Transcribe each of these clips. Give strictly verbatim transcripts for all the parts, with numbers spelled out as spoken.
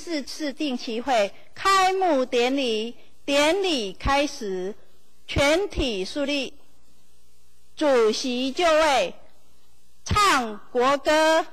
四次定期会开幕典礼，典礼开始，全体肃立，主席就位，唱国歌。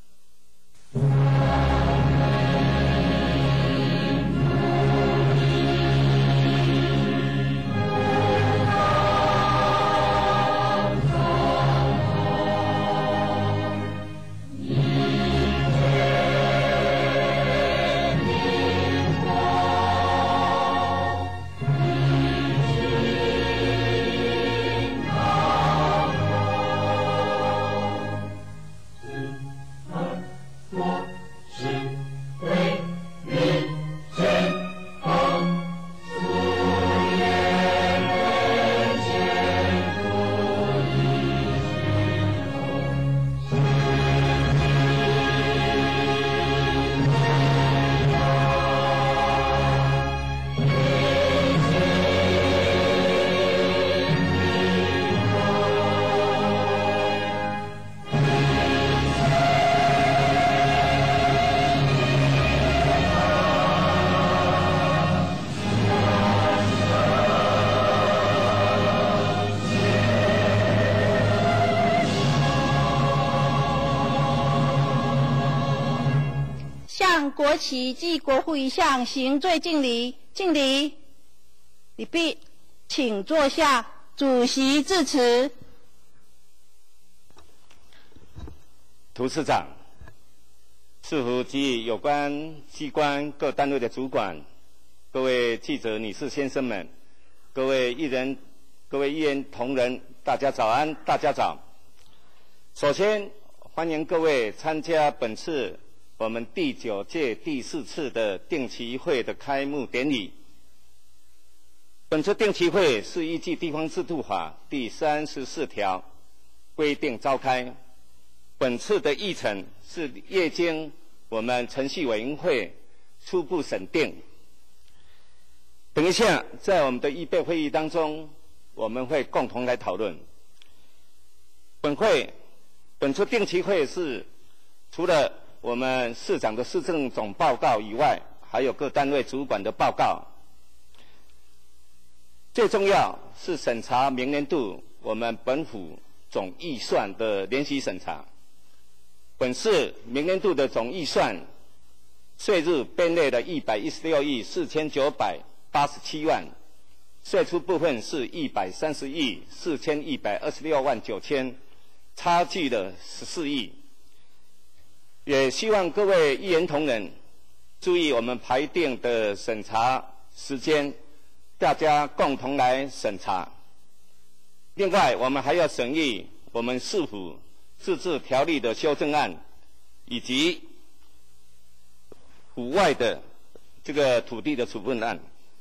向国旗及国徽一项行罪敬礼，敬礼。礼毕，请坐下。主席致辞。 涂市长、市府及有关机关各单位的主管、各位记者女士先生们、各位议员、各位议员同仁，大家早安，大家早。首先，欢迎各位参加本次我们第九届第四次的定期会的开幕典礼。本次定期会是依据地方制度法第三十四条规定召开。本次的议程是业经我们程序委员会初步审定。等一下，在我们的预备会议当中，我们会共同来讨论。本会本次定期会是除了我们市长的施政总报告以外，还有各单位主管的报告。最重要是审查明年度我们本府总预算的连续审查。本次明年度的总预算税入编列了一百一十六亿四千九百八十七万，税出部分是一百三十亿四千一百二十六万九千，差距了十四亿。也希望各位议员同仁注意我们排定的审查时间，大家共同来审查。另外，我们还要审议我们市府自治条例的修正案，以及府外的这个土地的处分案。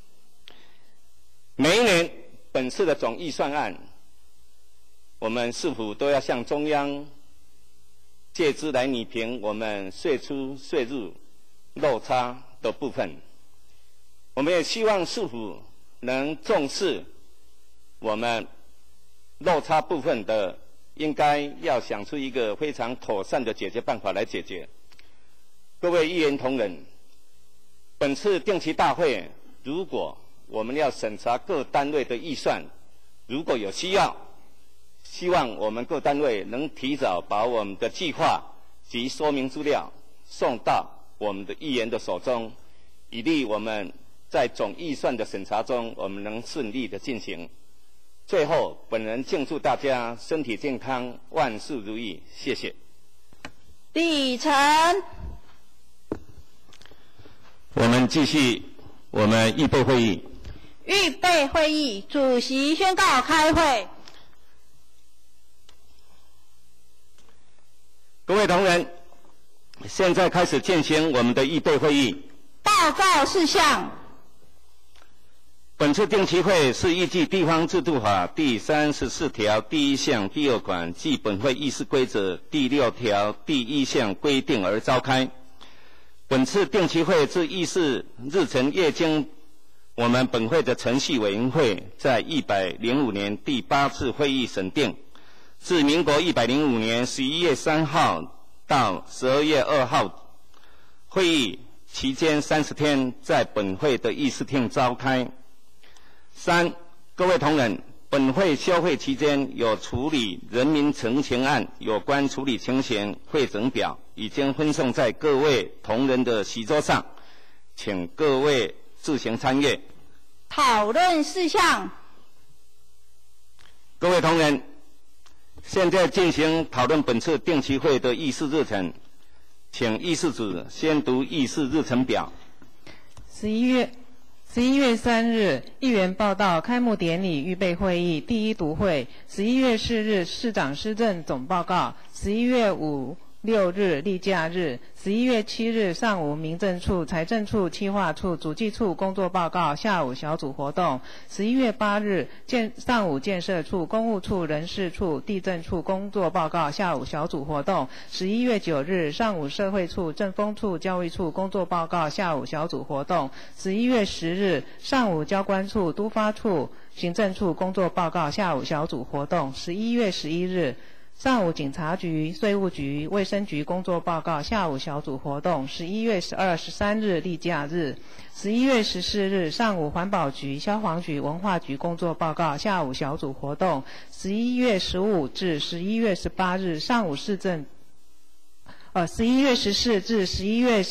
每一年本次的总预算案，我们市府都要向中央借资来拟评我们税出税入落差的部分。我们也希望市府能重视我们落差部分的，应该要想出一个非常妥善的解决办法来解决。各位议员同仁，本次定期大会，如果我们要审查各单位的预算，如果有需要，希望我们各单位能提早把我们的计划及说明资料送到我们的议员的手中，以利我们在总预算的审查中，我们能顺利的进行。最后，本人敬祝大家身体健康，万事如意，谢谢。 礼成。 我们继续我们预备会议。 预备会议，主席宣告开会。 各位同仁，现在开始进行我们的预备会议。 报告事项。 本次定期会是依据地方制度法第三十四条第一项第二款及本会议事规则第六条第一项规定而召开。本次定期会之议事日程业经我们本会的程序委员会在一百零五年第八次会议审定，自民国一百零五年十一月三号到十二月二号，会议期间三十天在本会的议事厅召开。三、各位同仁，本会休会期间有处理人民陈情案有关处理情形会诊表，已经分送在各位同仁的席桌上，请各位自行参阅。 讨论事项。 各位同仁，现在进行讨论本次定期会的议事日程，请议事组先读议事日程表。 十一月十一月三日，议员报到开幕典礼预备会议第一读会。十一月四日，市长施政总报告。十一月五六日例假日，十一月七日上午民政处、财政处、企划处、主计处工作报告，下午小组活动。十一月八日建上午建设处、公务处、人事处、地政处工作报告，下午小组活动。十一月九日上午社会处、政风处、教育处工作报告，下午小组活动。十一月十日上午交关处、督发处、行政处工作报告，下午小组活动。十一月十一日上午警察局、税务局、卫生局工作报告，下午小组活动。十一月十二、十三日例假日。十一月十四日上午环保局、消防局、文化局工作报告，下午小组活动。十一月十五至十一月十八日上午市政，呃，十一月十四至十一月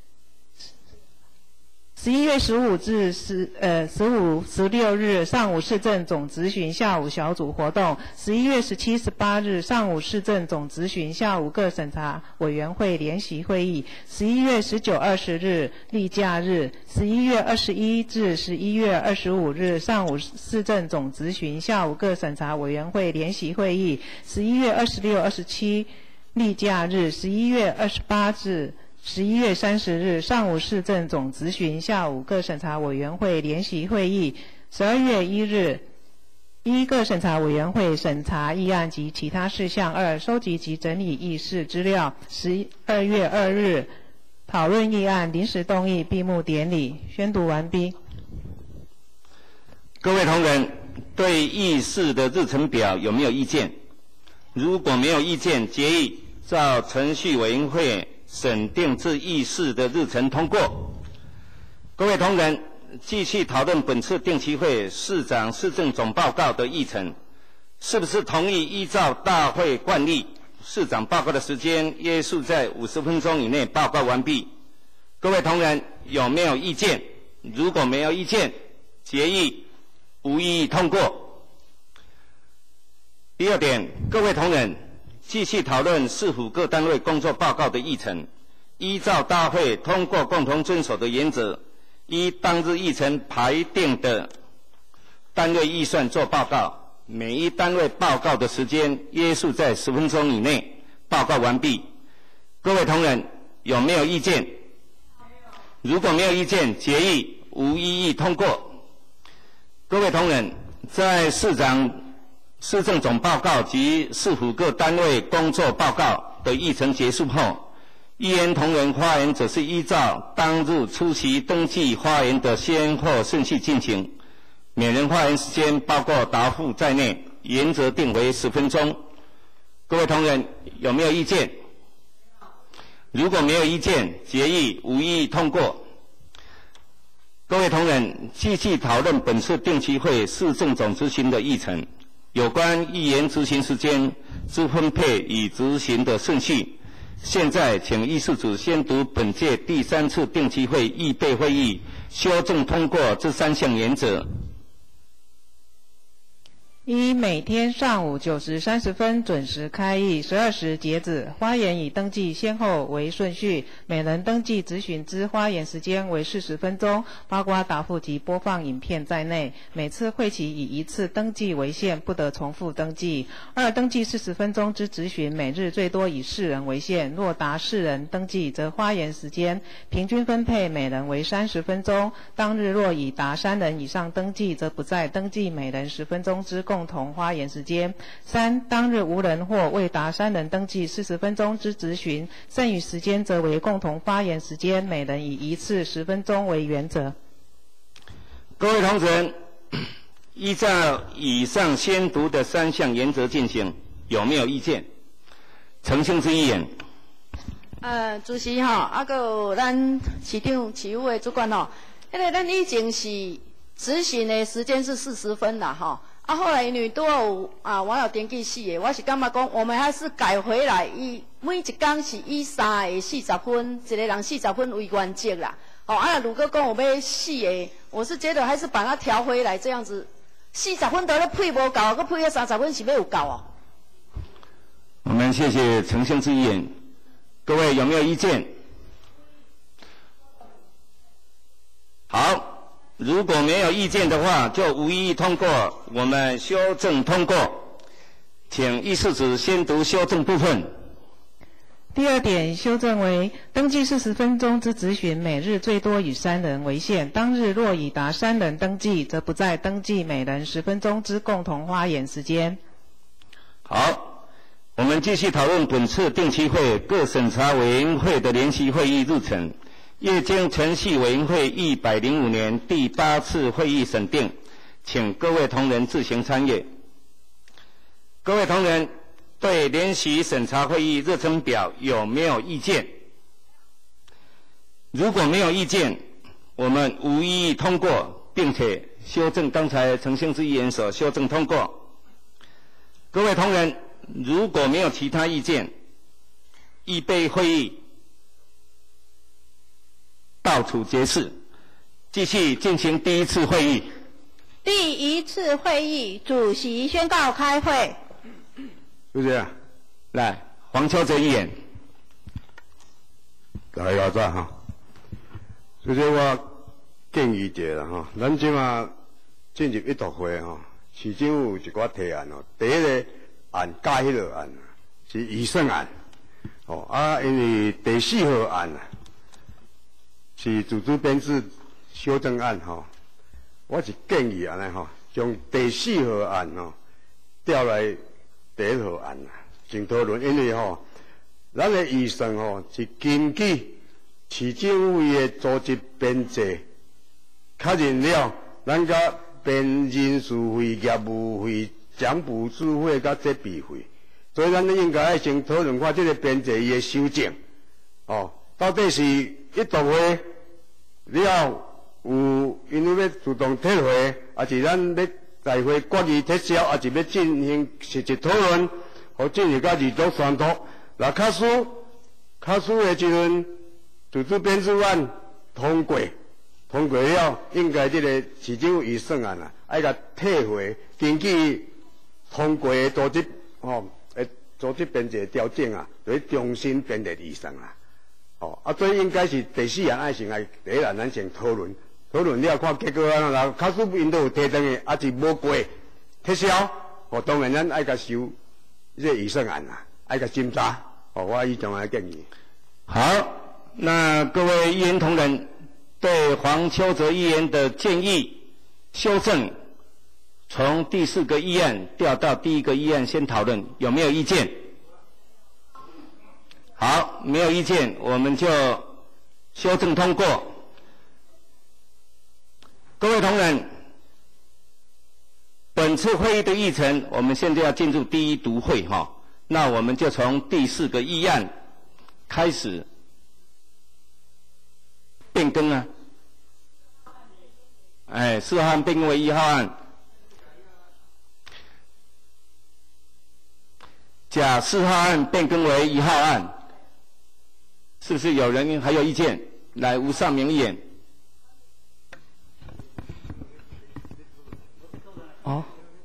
十一月十五至十呃十五十六日上午市政总质询，下午小组活动。十一月十七、十八日上午市政总质询，下午各审查委员会联席会议。十一月十九、二十日例假日。十一月二十一至十一月二十五日上午市政总质询，下午各审查委员会联席会议。十一月二十六、二十七例假日。十一月二十八至十一月三十日上午市政总质询，下午各审查委员会联席会议。十二月一日，一各审查委员会审查议案及其他事项。二、收集及整理议事资料。十二月二日，讨论议案临时动议闭幕典礼。宣读完毕。 各位同仁，对议事的日程表有没有意见？如果没有意见，决议照程序委员会审定至议事的日程通过。各位同仁，继续讨论本次定期会市长施政总报告的议程，是不是同意依照大会惯例，市长报告的时间约束在五十分钟以内报告完毕？各位同仁有没有意见？如果没有意见，决议无异议通过。第二点，各位同仁，继续讨论市府各单位工作报告的议程，依照大会通过共同遵守的原则，依当日议程排定的单位预算做报告，每一单位报告的时间约束在十分钟以内报告完毕。各位同仁有没有意见？如果没有意见，决议无异议通过。各位同仁，在市长市政总报告及市府各单位工作报告的议程结束后，议员同仁发言则是依照当日出席登记发言的先后顺序进行，每人发言时间包括答复在内，原则定为十分钟。各位同仁有没有意见？如果没有意见，决议无异议通过。各位同仁，继续讨论本次定期会市政总执行的议程。有关议员执行时间之分配与执行的顺序，现在请议事组先读本届第三次定期会预备会议修正通过这三项原则。 一、每天上午九时三十分准时开议，十二时截止。发言以登记先后为顺序，每人登记质询之发言时间为四十分钟，包括答复及播放影片在内。每次会期以一次登记为限，不得重复登记。二、登记四十分钟之质询，每日最多以四人为限，若达四人登记，则发言时间平均分配每人为三十分钟。当日若已达三人以上登记，则不再登记每人十分钟之共同发言时间。三、当日无人或未达三人登记四十分钟之质询，剩余时间则为共同发言时间，每人以一次十分钟为原则。 各位同仁，依照以上先读的三项原则进行，有没有意见？澄清之议员。 呃，主席吼，啊，搁有咱市长、市府的主管吼，迄个咱以前是执行的时间是四十分啦吼，啊，后来因为拄有啊网友登记四个，我是感觉讲，我们还是改回来，以每一天是以三个四十分，一个人四十分为原则啦。哦，啊，如果讲有要四个，我是觉得还是把它调回来这样子，四十分都咧配无够，佮配个三十分是要有够哦。 我们谢谢陈兴志议员，各位有没有意见？好，如果没有意见的话，就无异议通过。我们修正通过，请议事组先读修正部分。 第二点修正为登记四十分钟之质询，每日最多以三人为限。当日若已达三人登记，则不再登记每人十分钟之共同发言时间。 好，我们继续讨论本次定期会各审查委员会的联席会议日程。业经程序委员会一百零五年第八次会议审定，请各位同仁自行参阅。各位同仁对联席审查会议日程表有没有意见？如果没有意见，我们无异议通过，并且修正刚才陈兴志议员所修正通过。各位同仁，如果没有其他意见，预备会议到此结束，继续进行第一次会议。 第一次会议主席宣告开会。 主席啊， 来，黄秋泽议员。 大家早哈。主席，我建议一下啦哈，咱即马进入一读会吼，市政府有一寡提案哦。第一个案加迄个案是预算案，哦啊，因为第四号案啊是自主编制修正案吼，我是建议安尼吼，将第四号案吼调来第一号案啊，先讨论，因为吼，咱的预算吼是根据市政府的组织编制，确认了咱甲编人事费、业务费、奖补助费甲设备费，所以咱应该先讨论看这个编制伊的修正，哦，到底是一读会了有因为要自动撤回，还是咱要大会决议撤销，还是要进行实质讨论，或进行到二读宣读。那卡输卡输的时阵，自主编制案通过，通过了，应该这个市政府预算案啊，爱甲退回，根据通过的组织吼，诶、哦，组织编制调整啊，就重新编列预算啊。哦，啊，所以应该是第四案爱先来第一案，咱先讨论。讨论了，看结果安怎，假使因都有提登的，还是无过撤销，哦，当然咱爱甲收这个预算案啊，爱甲审查，哦，我以上来建议。 好，那各位议员同仁对黄秋泽议员的建议修正，从第四个议案调到第一个议案先讨论，有没有意见？好，没有意见，我们就修正通过。各位同仁，本次会议的议程，我们现在要进入第一读会哈，那我们就从第四个议案开始变更啊，哎，四号案变更为一号案，甲四号案变更为一号案，是不是有人还有意见？来，吴尚明议员。哦，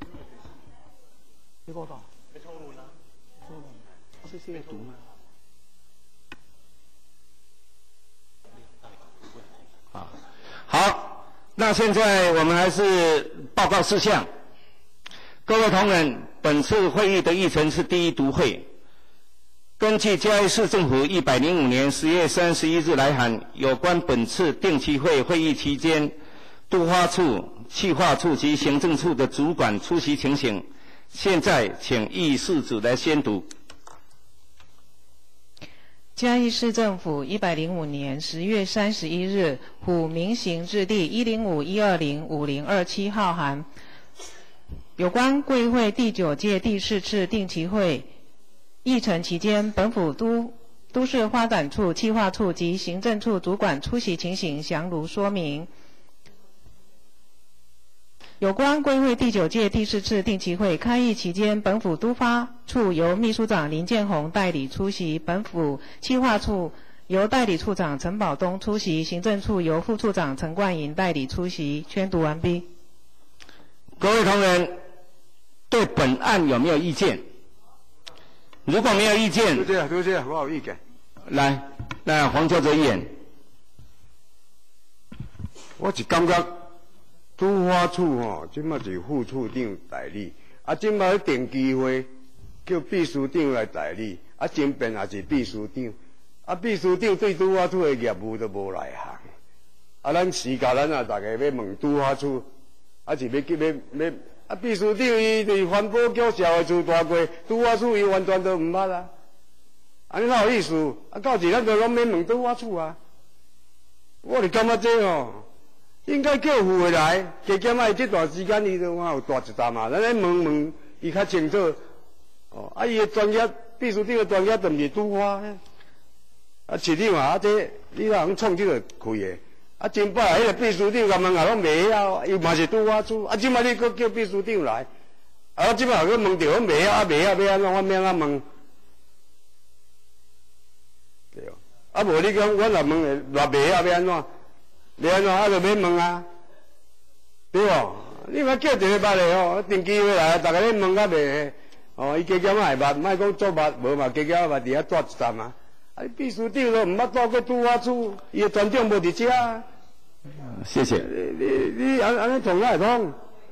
你报道，你抽论啦，抽论，是是在读吗？啊，好，那现在我们还是报告事项。各位同仁，本次会议的议程是第一读会。根据嘉义市政府一百零五年十月三十一日来函，有关本次定期会会议期间，督发处、企划处及行政处的主管出席情形，现在请议事组来宣读。 嘉义市政府一百零五年十月三十一日府民行制第一零五一二零五零二七号函，有关贵会第九届第四次定期会议程期间，本府督都市发展处、企划处及行政处主管出席情形详如说明。有关归会第九届第四次定期会开议期间，本府都发处由秘书长林建宏代理出席，本府企划处由代理处长陈宝东出席，行政处由副处长陈冠莹代理出席。宣读完毕。 各位同仁，对本案有没有意见？如果没有意见， 多谢多谢，我有意见。 来，那黄秋泽议员， 我是感觉。都发处吼，即马是副处长代理，啊，即马咧定期会叫秘书长来代理，啊，前边也是秘书长，啊，秘书长对都发处的业务都无来行，啊，咱时间咱也大家要问都发处，啊，是要要要，啊，秘书长伊伫环保局社会处大过，都发处伊完全都毋捌啊，安尼哪有意思？啊，到时咱都拢免问都发处啊，我是感觉这吼。应该叫副会来，加减啊，这段时间伊都有大一站啊，咱来问问伊较清楚。哦，啊，伊的专业秘书长的专业都毋是拄花，啊，市长啊，这你若通创这个开的，啊，前摆迄个秘书长甲问也拢袂晓，伊嘛是拄花处，啊，即摆你搁叫秘书长来，啊，我即摆又问着我袂晓，啊，袂晓要安怎，我免安问。对，啊，无你讲，我若问的若袂晓要安怎？你安怎啊？就要问啊，对无？你莫叫一个捌的吼，定期回来，大家咧问较袂，哦，伊加减啊会捌，莫讲做捌，无嘛加减啊捌伫遐住一站啊。啊，秘书长都毋捌住过拄我厝，伊的团长无伫遮。 谢谢。 你你你安安尼通哪会通？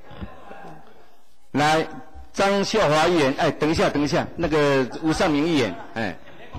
来，张秀华议员，哎，等一下，等一下，那个吴尚明议员，哎。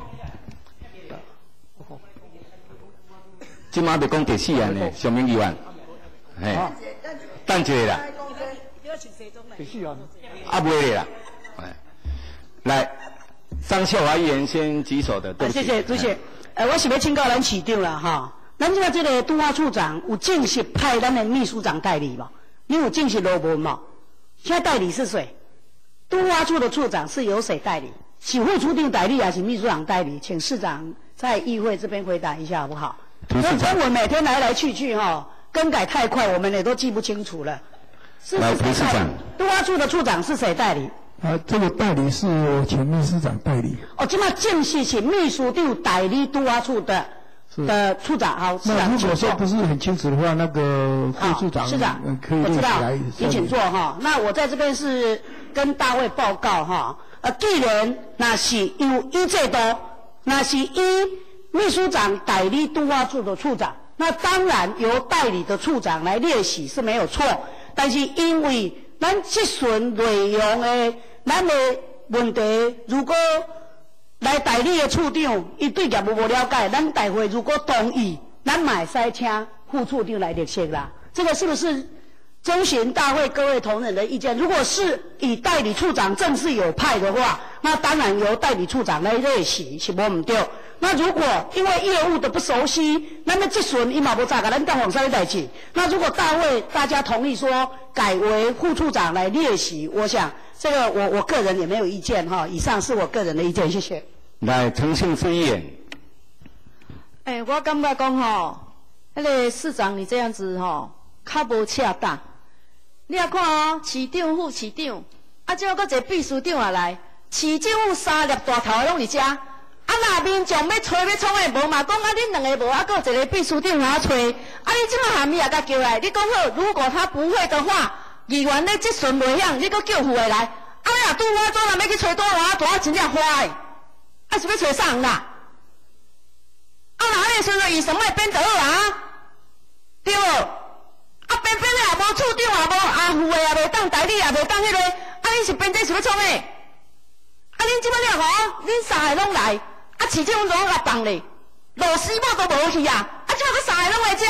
即马要讲第四案呢，上明议员，嘿，等一下啦，第四案，啊，袂咧啦，哎，来，张秀华议员先举手的，对不起。 谢谢主席，呃，我是要请教咱市长啦，哈，咱即个这个都发处长有正式派咱的秘书长代理无？你有正式落文无？现在代理是谁？都发处的处长是由谁代理？是副处长代理还是秘书长代理？请市长在议会这边回答一下好不好？那中文每天来来去去哈，更改太快，我们也都记不清楚了。是来，裴市长， 都发处的处长是谁代理？ 啊，这个代理是我请秘书长代理。 哦，今麦正式请秘书长代理都发处的的处长，好，市长那如果说不是很清楚的话，那个副处长市长可以我知道， 你请坐哈。那我在这边是跟大会报告哈，呃，既然那是有依制度，那是依秘书长代理都发处的处长，那当然由代理的处长来列席是没有错。但是因为咱这顺内容的咱的问题，如果来代理的处长伊对业务无了解，咱大会如果同意，咱嘛会使请副处长来列席啦。这个是不是征询大会各位同仁的意见？如果是以代理处长正式有派的话，那当然由代理处长来列席是无唔对。那如果因为业务的不熟悉，那么这顺伊嘛无查甲咱讲往啥代志。那如果大会大家同意说改为副处长来列席，我想这个我我个人也没有意见哈。以上是我个人的意见，谢谢。 来，陈庆之议员。 哎、欸，我感觉讲吼，那个市长你这样子吼，较无恰当。你也看哦，市长、副市长，啊，即个搁一个秘书长也来，市政府三粒大头的拢伫遮。啊，那民众要找要创的无嘛？讲啊，恁两个无，啊，搁一个秘书长哪找？啊，你即摆下面也甲叫来，你讲好，如果他不会的话，议员咧即顺袂晓，你搁叫副的来。啊，你若拄我做人要去找多少大真正花的，啊是要找啥人啦？啊，那迄个时阵医生会变倒啊？对无？啊，变变的也无处长也无，啊副的也袂当，代理也袂当迄个，啊，你是变这是要创的？啊，恁即摆了吼，恁三个拢来。啊，市政府怎甲放咧？螺丝帽都无去啊！啊，即摆佫三个拢来遮，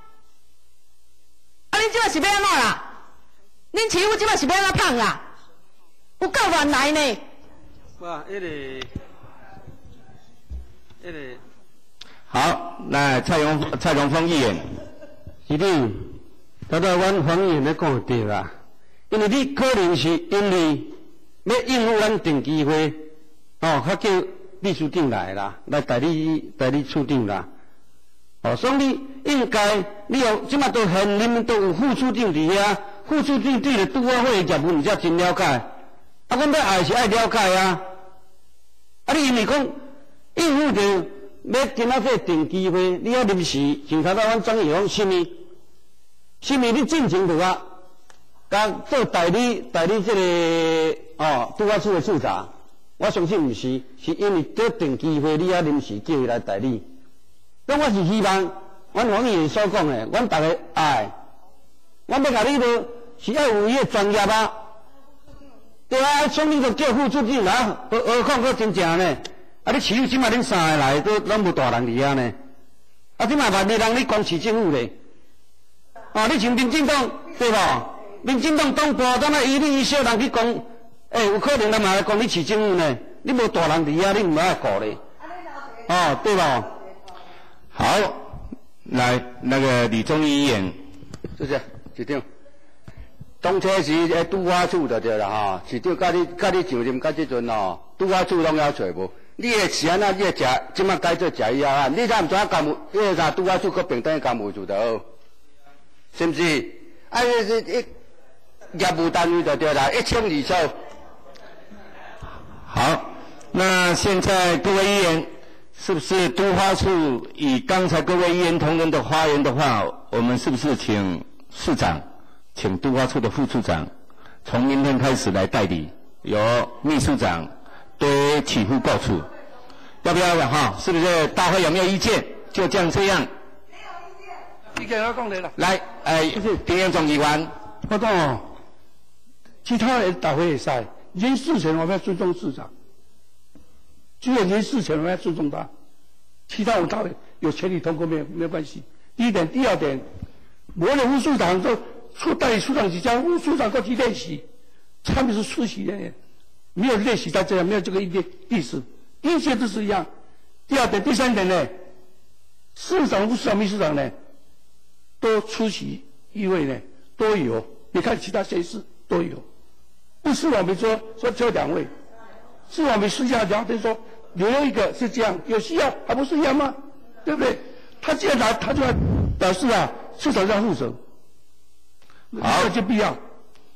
啊，恁即摆是要安怎啦？恁市府即摆是要安怎胖啦？有够乱来呢！ 哇，迄个，迄个， 好，那蔡荣蔡荣峰议员， 是的，刚才阮黄议员咧讲对啦，因为你可能是因为要应付阮定期会，哦，较叫秘书长来啦，来代理代理处长啦。哦，所以你应该你有即马都现任都有副处长伫遐，副处长对着拄啊会业务你才真了解。啊，阮要爱是爱了解啊。啊，你因为讲应付着要今仔个定期会，你要临时像头仔阮张义讲什么？什么你进前就啊，甲做代理代理这个哦拄啊处的处长。我相信毋是，是因为这定期会你啊临时叫伊来代理。咁我是希望，阮王议员所讲的，阮大家爱，阮要甲你都是要有伊个专业啊。对啊，像你都叫副处长啦，何何况佫真正呢？啊，你市即马恁三个来都拢无大人伫遐呢。啊，即马万你人你讲市政府咧，啊，你像民进党对无？民进党党部当然伊你伊小人去讲。诶、欸，有可能咱嘛来讲你市政府呢？你无大人伫遐，你唔爱顾咧。哦，对吧？ 好，来那个李宗议员， 谢谢市长。当初时诶，拄我厝就对啦吼，市长甲你甲你上任甲即阵哦，拄我厝拢要找无。你诶是安那？你诶食即马改做食以后啊？你才毋知影干务，迄个啥拄我厝搁平等干务做就好，是毋是？啊，这这一业务单位就对啦，一清二楚。 好，那现在各位议员，是不是都发处以刚才各位议员同仁的发言的话，我们是不是请市长，请都发处的副处长，从明天开始来代理，由秘书长对起复告处，要不要哈？是不是大会有没有意见？就这样这样。没有意见。意见要讲来了。来，哎，平原总议员， 我讲哦，其他人大会也使。人事权我们要尊重市长，只有人事权我们要尊重他，其他我大会有权利通过没有没有关系。第一点，第二点，我的副处长都出代理处长几家，副处长过去练习，他们是出席人员，没有练习到这样，没有这个意意思，一切都是一样。第二点，第三点呢，市长、副市长、秘书长呢，都出席议会呢，都有。你看其他县市都有。不是我们说说只有两位，是我们私下聊天说留一个是这样，有需要还不是一样吗？对不对？他既然来，他就要表示啊，市场要负责，好，就必要。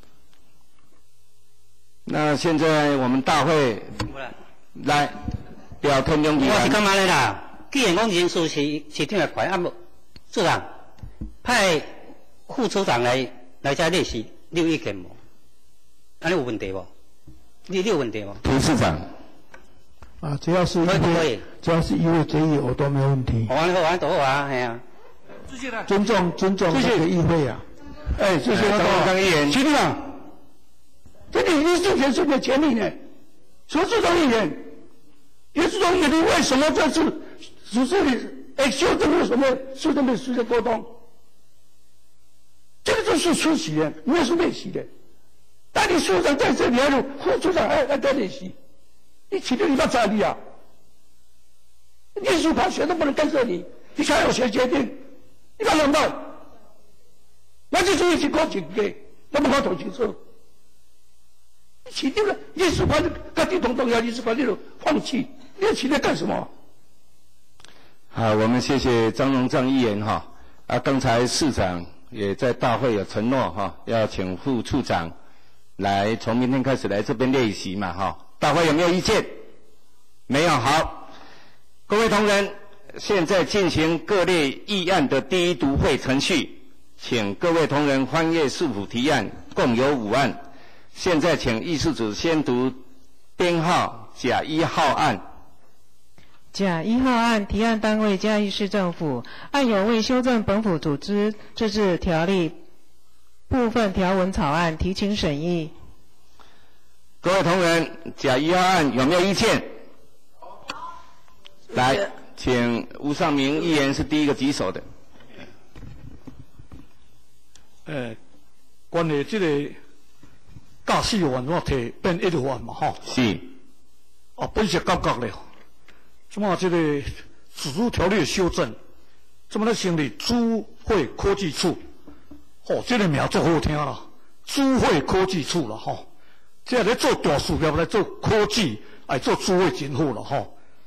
那现在我们大会来表天中议员。 我是干嘛来啦？既然讲人数是市长来管，啊无处长派副处长来来遮列席，你有意见无？安尼有问题无？你你有问题无？ 涂市长， 啊，只要是议会，只要是议会决议，我都没有问题。 好啊，好啊，都好啊，系啊。 尊重尊重这个议会啊！ 哎，谢谢张张议员。 局长，这个人事权是你的权利呢。什么是张议员？袁志忠议员，你为什么这次只是你哎修正了什么修正的时间沟通？这个就是出席的，没有是练习的。但你处长在这里，还有副处长还还在练习，你起了你把咋地啊？艺术派学都不能干涉你，你才有权决定，你把弄到，那就是一起搞警给，那么搞统清楚。你起定了艺术派的跟地同动摇，艺术派那种放弃，你要起来干什么？ 好，我们谢谢张荣正议员哈。啊，刚才市长也在大会有承诺哈，要请副处长来从明天开始来这边练习嘛哈。大会有没有意见？没有，好。各位同仁，现在进行各类议案的第一读会程序，请各位同仁翻阅市府提案，共有五案。现在请议事组先读编号甲一号案。 甲一号案提案单位嘉义市政府，案有为修正本府组织自治条例部分条文草案提请审议。 各位同仁，甲一号案有没有意见？来，请吴尚明议员是第一个举手的。 呃，关于这个驾驶员我提变一路员嘛吼。 是。 啊，本是感觉咧，怎么这个自主条例的修正，怎么咧成立智慧科技处？哦，这个名足好听啦，智慧科技处啦吼。这咧做大事业来做科技，哎做智慧真好啦吼。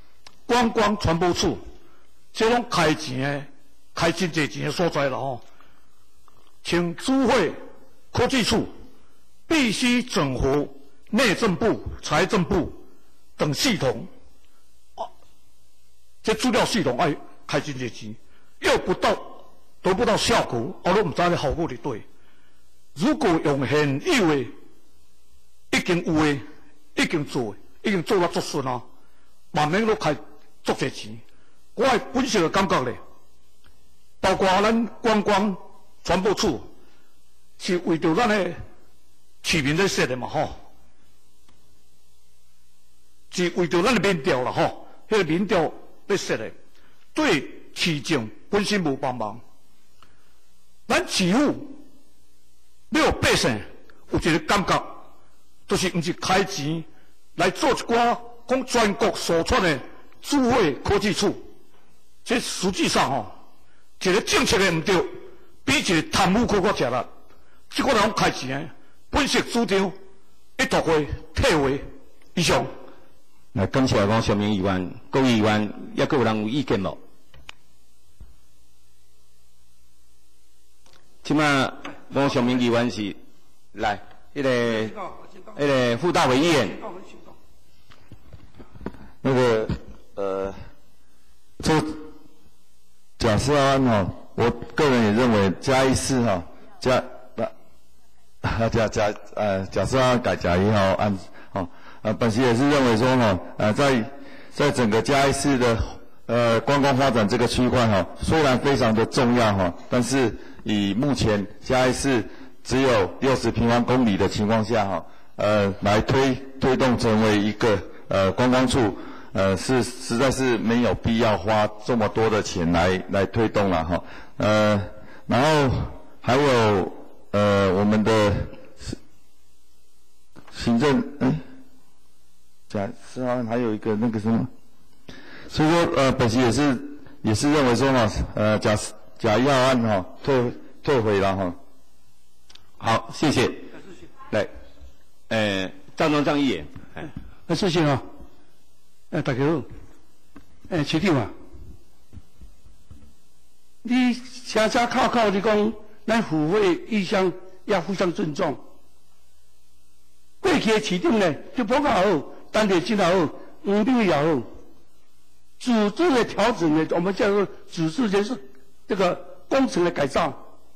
观光传播处，这种开钱的、开真侪钱的所在了吼。请诸会科技处必须整合内政部、财政部等系统，啊，这资料系统爱开真侪钱，又不到得不到效果，我都唔知你效果伫对。如果用现有的已经有的、已经做的、已经做到足顺啊，慢慢都开足侪钱。我的本身的感觉咧，包括咱观光传播处是为着咱的市民在设的嘛吼，是为着咱的民调啦吼，迄、那个民调在设的，对市政本身无帮忙。咱市府要百姓有一个感觉，就是毋是开钱来做一寡讲全国所出的智慧科技处，这实际上吼，一个政策的毋对，比一个贪污更较吃力。即个人开钱的，本色主张一读会退会以上。 来，感谢王小明议员，各位议员，抑阁有人有意见无？即马王小明议员是来，迄、那个迄个副大委员。 那个呃，这假设案哈，我个人也认为嘉义市哈嘉啊假假呃假设案改甲一号案哦呃本席也是认为说哈呃在在整个嘉义市的呃观光发展这个区块哈，虽然非常的重要哈，但是以目前嘉义市只有六十平方公里的情况下哈，呃来推推动成为一个呃观光处。呃，是实在是没有必要花这么多的钱来来推动了哈。呃，然后还有呃我们的行政哎，假设案还有一个那个什么，所以说呃本席也是也是认为说哈，呃假假一号案哈退退回了哈。 好，谢谢。来，呃张庄张议员，哎， 那谢谢啊。哎，大家好，哎，市长啊，你常常靠靠你讲，咱府会意向要互相尊重。过去的市长呢，就不较好，单点真好，黄炳也好，组织的调整呢，我们叫做组织就是这个工程的改造。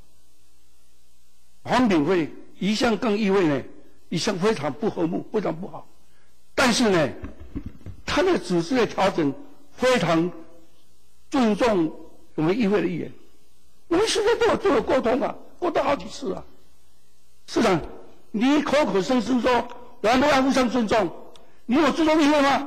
黄炳辉一向更议会呢，一向非常不和睦，非常不好。但是呢，他的组织的调整非常尊重我们议会的意见，我们现在都有都有沟通啊，沟通好几次啊。市长，你口口声声说我们要互相尊重，你有尊重议会吗？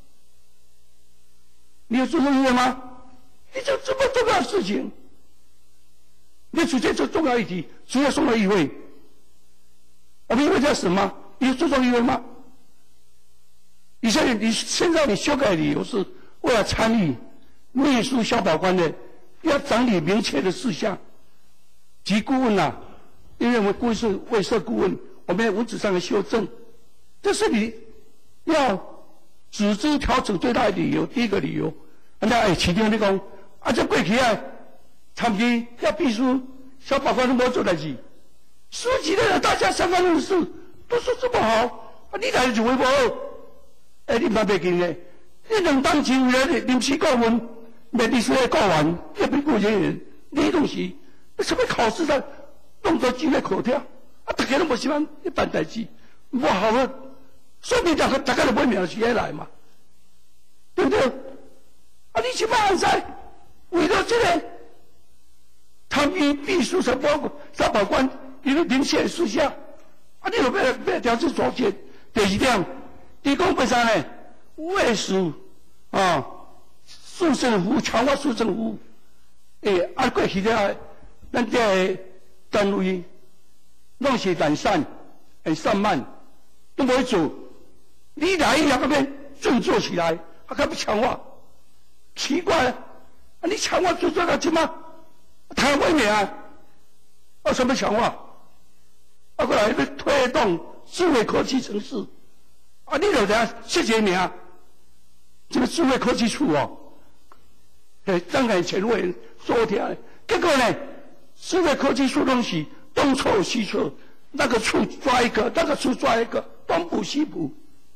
你有尊重议会吗？你就这么重要的事情，你处在这重要议题，只要送到议会，我们议会在审吗？你有尊重议会吗？你现在你现在你修改的理由是为了参与秘书消保官的要整理明确的事项及顾问啊，因为我们顾问是卫生顾问，我们在文字上的修正，这是你要组织调整最大的理由。第一个理由，人家哎，市长你讲啊，这过去啊，长期要秘书消保官都没做代志，书记的人大家三番认识，都说这么好，啊，你来就会不好。哎，你嘛袂记呢？你两当前为了临时顾问，袂历史的顾问，也别顾人员，你东西，你什么考试上弄到真的口条，啊，大家都无喜欢一办代志，无好的，说明大家大家都不会名起来嘛，对不对？啊，你去办赛，为了这个参与秘书承包消保官，你都明显事项，啊，你就要要调整条件。第二点。提供本上呢，卫署啊，市政府强化市政府，诶，啊过去了，咱这个单位拢是懒散，很散漫，都不会做。你来一两个边振作起来，还可不强化？奇怪，啊，你强化做做到什么？台湾面啊，啊什么强化？啊过来要推动智慧科技城市。啊！你就这样设一名， 这个智慧科技处哦，诶，张海前委员说听的，结果呢，智慧科技处东西东凑西凑，那个处抓一个，那个处抓一个，东补西补。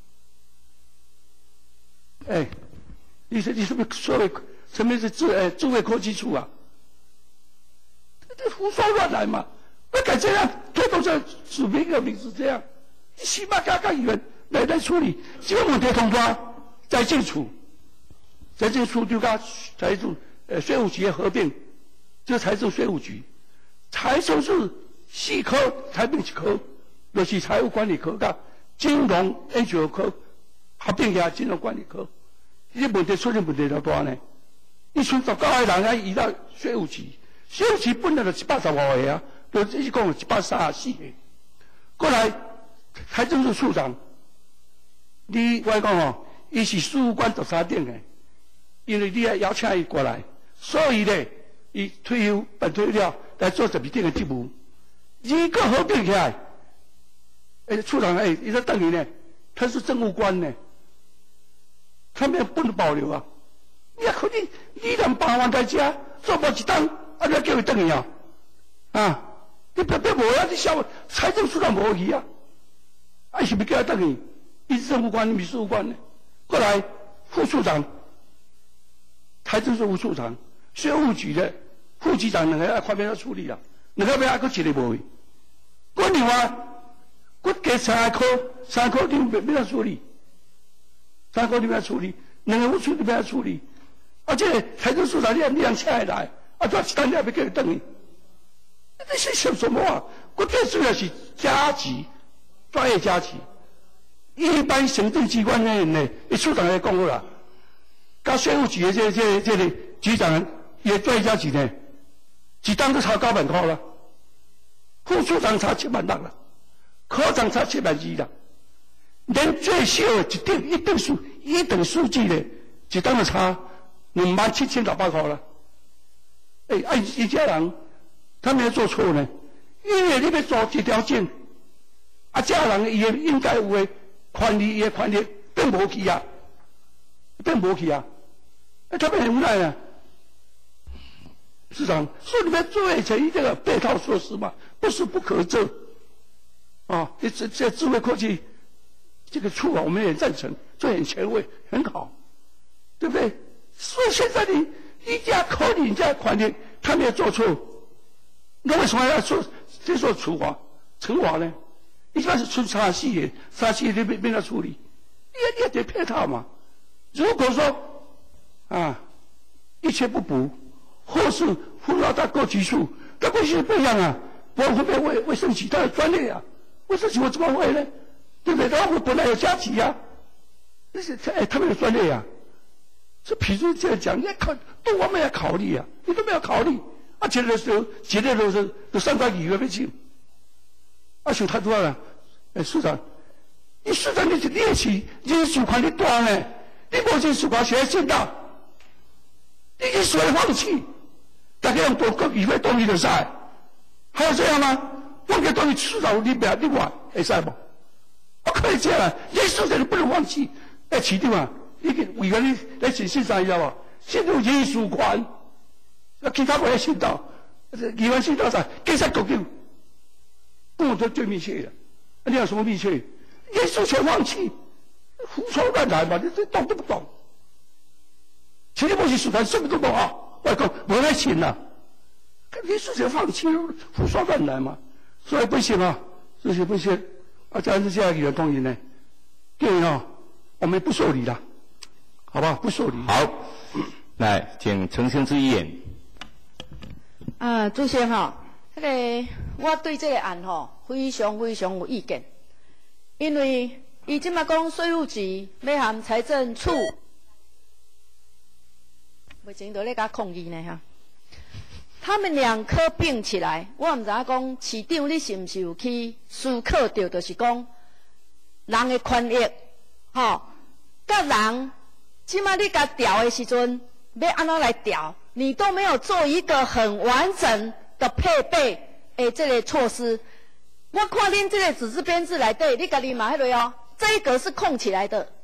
哎，你说你是不是所谓什么是智呃智慧科技处啊？这胡说乱来嘛！不敢这样推动这指明个名字这样，你起码刚刚议员来来处理这个问题通过财政处，财政处就跟财政呃税务局合并，这财政税务局，财政是四科，财政一科，就是财务管理科跟金融 H 二科合并下金融管理科，这问题出现问题就大呢。一群十九个人啊移到税务局，税务局本来就一百十五个啊。就一共有一百三十四个，过来财政处处长，你我讲哦，伊是事务官十三点的，因为你要邀请伊过来，所以呢，伊退休办退了来做十二点的职务，如果合并起来，诶，处长诶，伊在等于呢，他是政务官呢，他们不能保留啊，你可能你两百万在家做无一单，啊，你叫伊等于啊，啊。你别别无啊！你小财政处长无去啊，啊是不叫他等于？伊是政务官，秘书官呢？过来副处长，财政税务处长，税务局的副局长两个要方面要处理啦，两个要还佫一个无去。我另外，我加三个科，三个科你要要处理，三个科你要处理，两个副处你要处理，啊这个财政处长你你让请来，啊这一单你也要叫他等于？这是想什么啊？我最主要是加级，专业加级。一般行政机关的人呢，伊处长来讲过啦，甲税务局的这这这个局长也专业加级呢，一单都差九万块了，副处长差七万六了，科长差七万二了，连最少的一等一等数一等数据呢，一单就差两万七千六百块了。哎，按一家人。他没有做错呢，因为你要做一条件，啊，这人伊应该有的权利，伊的权利并无去啊，并无去啊，哎，他们很无奈啊，市长，所以你们做成这个配套措施嘛，不是不可做，啊，这这这智慧科技这个处啊，我们也赞成，这很前卫，很好，对不对？所以现在你一家考虑人家权利，他没有做错。那为什么要做接受处罚、惩罚呢？一般是出差细节，差细节被被他处理，你也你也得配套嘛。如果说啊一切不补，或是辅导到各局处，那关系不一样啊。我会被卫卫生局他的专业啊，卫生局我怎么会呢？对不对？他们本来有加急啊，那是哎他们有专业啊。这譬如这样讲，你要考都我们要考虑啊，你都没有考虑。啊，这个时候，这个都是都上到议员面去。啊，像他多啊，哎，市长，你市长你是你是人数权力大呢，你无人数权谁知道？你你谁放弃？大家用多个议会动议就晒，还有这样吗？我给动议市长你别你管会晒不？我可以这样，你市长你不能放弃。哎，起定啊，你个议员你来请信上一下吧，现在有人数权。那其他我也信道，议员信道啥？警察局长，跟我最密切的，你有什么密切？耶稣全放弃，胡说乱来嘛！你这懂都不懂。其实不是属团，什么都不好。我讲我来信呐，耶稣全放弃，胡说乱来嘛。所以不行啊，这些不行。啊，这样子这样议员同意呢，对啊，我们不受理了，好吧？不受理。 好，来，请陈兴之议员。 啊，主席哈，迄、那个我对这个案吼非常非常有意见，因为伊即马讲税务局要含财政处，目前都咧甲抗议呢哈。他们两科并起来，我毋知影讲市长你是毋是有去思考到，就是讲人的权益，吼，甲人即马你甲调的时阵，要安怎来调？你都没有做一个很完整的配备诶，这个措施。我看恁这个纸质编制内底，你家己嘛迄个哦，这一格是空起来的，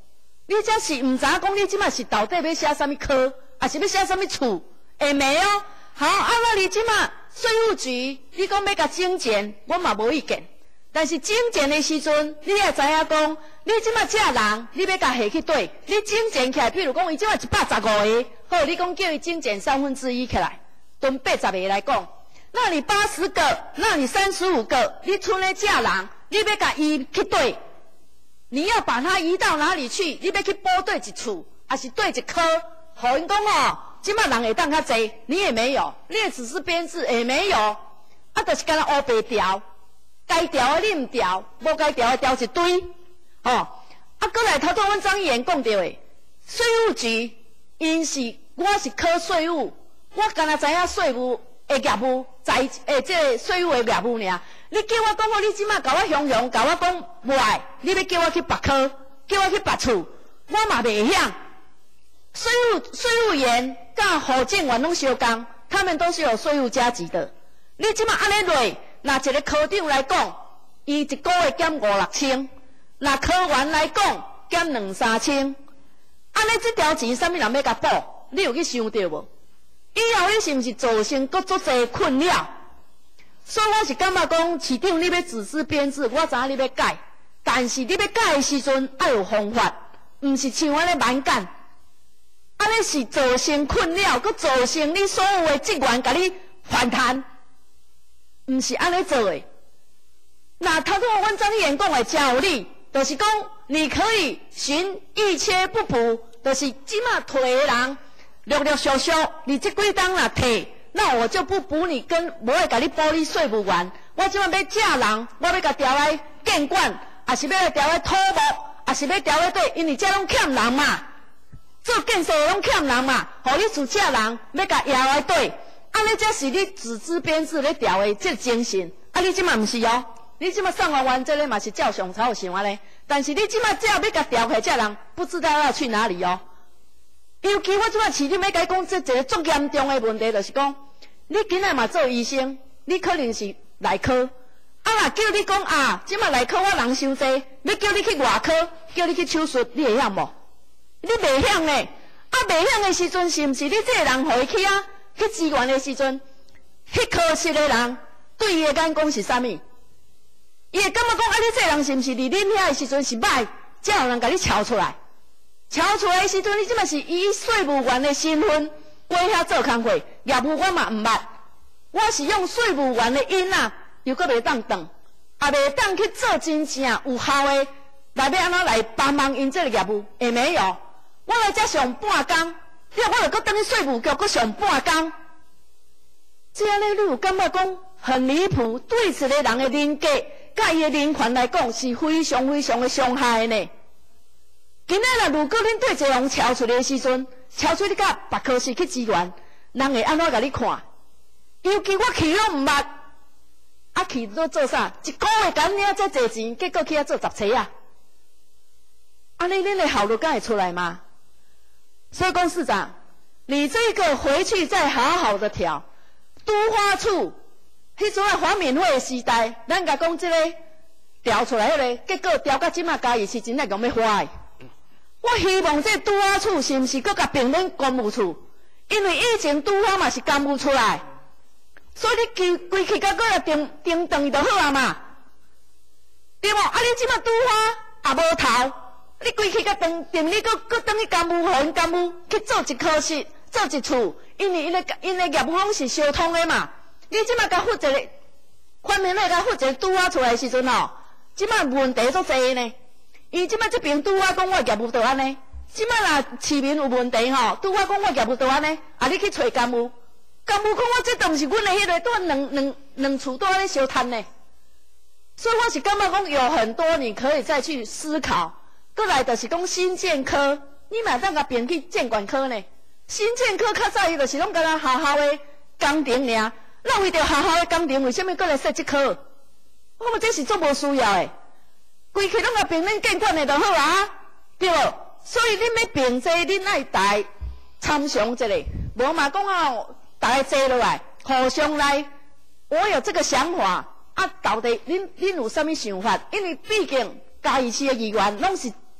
你这是唔知影讲你即马是到底要写啥物科，还是要写啥物厝？会没哦？好，啊那你即马税务局，你讲要甲精简，我嘛无意见。但是精简的时阵，你也知影讲，你即马这人，你要甲下去对，你精简起来，比如讲伊即马一百十五个，好，你讲叫伊精简三分之一起来，从八十个来讲，那你八十个，那你三十五个，你剩的这人，你要甲伊去对。你要把它移到哪里去？你要去补对一处，还是对一科？好，因讲哦，即马人会当较济，你也没有，你也只是编制也没有，啊，就是干那乌白调，该调的你唔调，无该调的调一堆，哦，啊，过来头头阮张议员讲到的，税务局因是我是科税务，我干那知影税务的业务，财诶，即个税务的业务尔。你叫我讲好，你即马甲我雄雄，甲我讲无爱，你要叫我去别科，叫我去别处，我嘛袂晓。税务税务员甲法检员拢相共，他们都是有税务加级的。你即马安尼落，若一个科长来讲，伊一个月减五六千；若科员来讲，减两三千。安尼这条钱，啥物人要甲补？你有去想到无？以后你是毋是造成搁足侪困扰？所以我是感觉讲，市长你要自私编制，我知影你要改，但是你要改的时阵要有方法，毋是像安尼蛮干，安尼是造成困扰，佮造成你所有的职员甲你反弹，毋是安尼做的。那头拄阮张议员讲的真有理，就是讲你可以寻一切不补，就是即马退的人陆陆续续，你这几档若退。那我就不补你，跟无会甲你补你税务员。我即摆要借人，我要甲调来监管，还是要来调来土木，还是要调来对，因为这拢欠人嘛。做建设拢欠人嘛，互你厝借人要甲摇来对，安尼才是你自资编制咧调的这精神。啊，你即马毋是哦，你即马上完完这个嘛是照常才有想安尼，但是你即马这要甲调起来，这人不知道要去哪里哦。尤其我即摆市长要甲伊讲，这一个足严重的问题，就是讲，你今仔嘛做医生，你可能是内科，啊若叫你讲啊，即摆内科我人伤济，要叫你去外科，叫你去手术，你会晓无？你袂晓呢，啊袂晓的时阵，是毋是你这个人互伊去啊？去支援的时阵，迄科室的人对伊的眼光是啥物？伊会感觉讲啊，你这个人是毋是伫恁遐的时阵是歹，才有人甲你瞧出来？超出来的时阵，你即嘛是以税务员的身份过遐做工课，业务我嘛毋捌，我是用税务员的因啊，又搁袂当当，也袂当去做真正有效的，来要安怎来帮忙因这个业务，会没有？我来遮上半工，了我又搁等去税务局搁上半工，这样咧，你有感觉讲很离谱？对一个人的人格、甲伊的人权来讲，是非常非常的伤害的呢。今仔日如果恁对一个人超出来的时阵，超出你甲别科室去支援，人会安怎甲你看？尤其我去拢毋捌，啊去都做啥？一个月干领遮济钱，结果去遐做十册啊！安尼恁的效率敢会出来吗？所以讲市长，你这个回去再好好的调。都发处，迄阵啊黄敏惠的时代，咱甲讲这个调出来迄个，结果调到即马嘉义是真正讲要花的。我希望这拄仔处是毋是搁甲并拢公务处？因为以前拄仔嘛是公务出来，所以你规规气甲搁来定定等伊就好啊嘛，对无？啊，你即马拄仔也无头，你规气甲定定你搁搁等去公务互因公务去做一科室，做一处，因为因的因的业务拢是相通的嘛。你即马甲负责个，宽面咧甲负责拄仔出来的时阵吼，即马问题足侪呢。伊即摆这边拄我讲我业务就安尼，即摆若市民有问题吼，拄我讲我业务就安尼，啊你去找干务，干务讲我这都毋是阮的迄个，都两两两处都安尼相摊呢。所以我是感觉讲有很多你可以再去思考。过来就是讲新建科，你嘛当甲变去建管科呢？新建科较早伊就是拢甲咱学校的工程尔，那为着学校的工程，为什么过来设计科？我讲这是足无需要的。规气拢甲并恁监管的就好啊，对无？所以恁要并这，恁爱大家参详一下，无嘛讲啊，大家坐落来，互相来，我有这个想法，啊，到底恁恁有啥物想法？因为毕竟嘉义市的议员拢是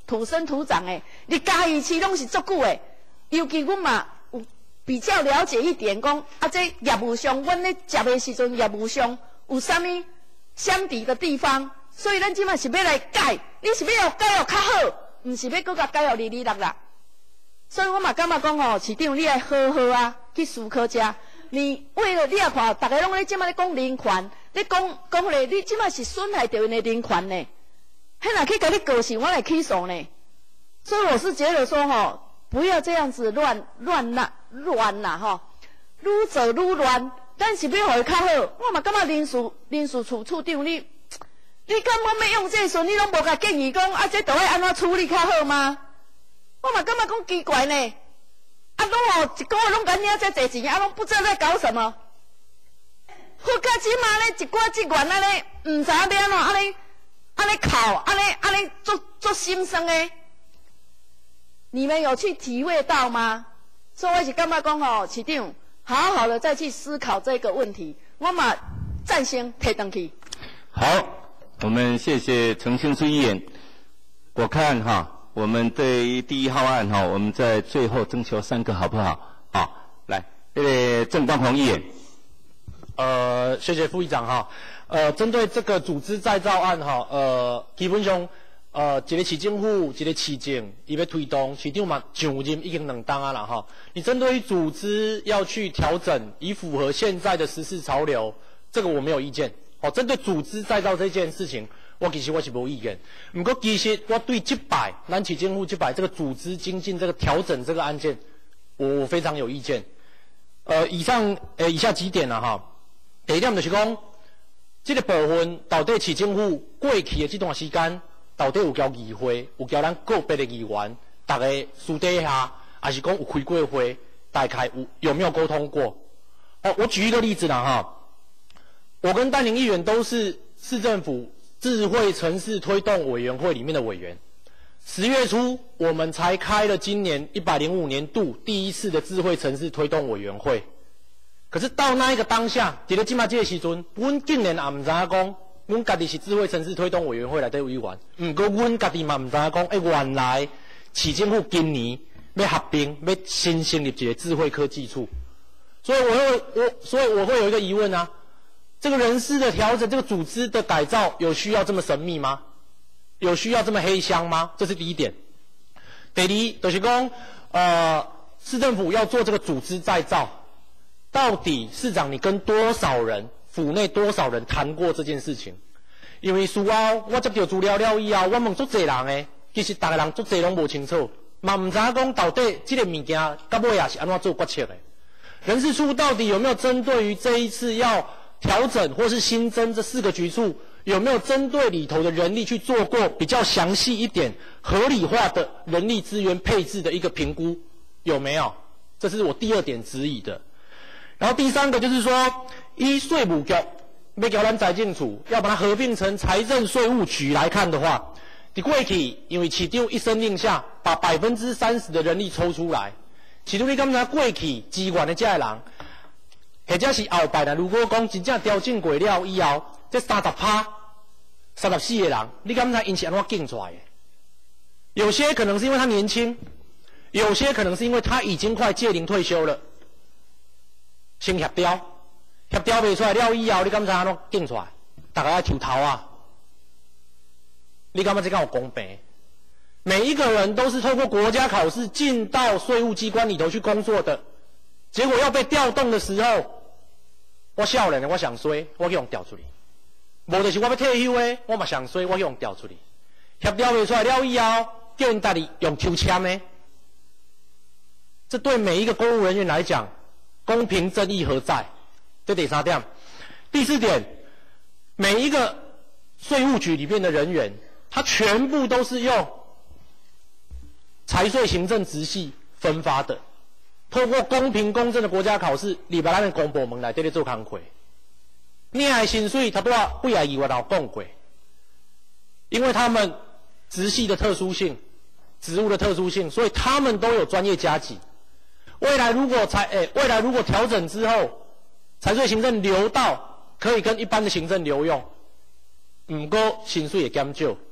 土生土长的，你嘉义市拢是足久的，尤其阮嘛有比较了解一点，讲啊，这业务上，阮咧食的时阵，业务上有啥物相抵的地方，所以咱即马是要来改，你是要改哦较好，毋是要搁甲改哦哩哩啦啦。所以我嘛感觉讲吼，市长你爱好好啊去思考者。你为了你也看，大家拢咧即马咧讲人权，咧讲讲咧，你即马是损害着因的人权呢。迄若去甲你告诉我来起诉呢。所以我是觉得说吼，不要这样子乱乱啦乱啦吼，愈做愈乱。但是要互伊较好，我嘛感觉人事人事处处长你，你根本要用这时，你拢无甲建议讲啊，这都要安怎处理较好吗？我嘛感觉讲奇怪呢。啊，拢哦一个月拢干领这侪钱，啊，拢不知道在搞什么。好甲即马咧，一寡职员安尼，毋知要安怎安尼安尼哭，安尼安尼做做心酸诶。你们有去体会到吗？所以我是感觉讲吼，市长好好的再去思考这个问题，我嘛赞成提回去。 好，我们谢谢陈兴书议员。我看哈。我们对于第一号案哈，我们在最后征求三个好不好？好，来，这个郑光宏议员。 呃，谢谢副议长哈。呃，针对这个组织再造案哈，呃，基本上呃，一个市政府，一个市政，伊要推动，市长嘛上任已经两当啊了哈。你针对于组织要去调整，以符合现在的时事潮流，这个我没有意见。哦，针对组织再造这件事情。我其实我是无意见，不过其实我对这摆咱市政府这摆这个组织精进这个调整这个案件，我我非常有意见。呃，以上呃以下几点啊哈，第一点就是讲，这个部分到底市政府过去的这段时间，到底有交议会，有交咱个别的议员，大家私底下，还是讲有开过会，大概有有没有沟通过？哦，我举一个例子啦哈，我跟丹宁议员都是市政府智慧城市推动委员会里面的委员，十月初我们才开了今年一百零五年度第一次的智慧城市推动委员会。可是到那一个当下，伫咧即马这个时阵，阮竟然也唔知影讲，阮家己是智慧城市推动委员会内底委员，毋过阮家己嘛唔知影讲，诶，原来市政府今年要合并，要新成立一个智慧科技处，所以我会我所以我会有一个疑问啊。这个人事的调整，这个组织的改造，有需要这么神秘吗？有需要这么黑箱吗？这是第一点。第二就是讲，呃，市政府要做这个组织再造，到底市长你跟多少人，府内多少人谈过这件事情？因为事后我接到资料了以后，我问足侪人诶，其实大家人足侪拢无清楚，嘛唔知影讲到底这个物件到尾也是安怎做决策诶。人事处到底有没有针对于这一次要调整或是新增这四个局处，有没有针对里头的人力去做过比较详细一点、合理化的人力资源配置的一个评估？有没有？这是我第二点质疑的。然后第三个就是说，依税务局要交咱财政处，要把它合并成财政税务局来看的话，在过去因为市长一声令下，把百分之三十的人力抽出来，市长你感觉过去资源的这些人？或者是后摆啦，如果讲真正调整过了以后，这三十趴、三十四个人，你感觉因是安怎竞出来的？有些可能是因为他年轻，有些可能是因为他已经快届龄退休了，先协调，协调袂出来了以后，你感觉安怎竞出来？大家爱抽头啊！你感觉这敢有公平？每一个人都是透过国家考试进到税务机关里头去工作的，结果要被调动的时候。我少年的，我上衰，我去用调出去；无就是我要退休的，我嘛上衰，我去用调出去。协调袂出来了以后，叫因家己用抽签的，这对每一个公务人员来讲，公平正义何在？这第三点。第四点，每一个税务局里面的人员，他全部都是用财税行政直系分发的。透过公平公正的国家考试，入来咱的公部门内底咧做工课。领的薪水，他都要不也以外老讲过，因为他们职系的特殊性、职务的特殊性，所以他们都有专业加级。未来如果财诶、欸，未来如果调整之后，财税行政流到可以跟一般的行政流用，唔过薪水也减少，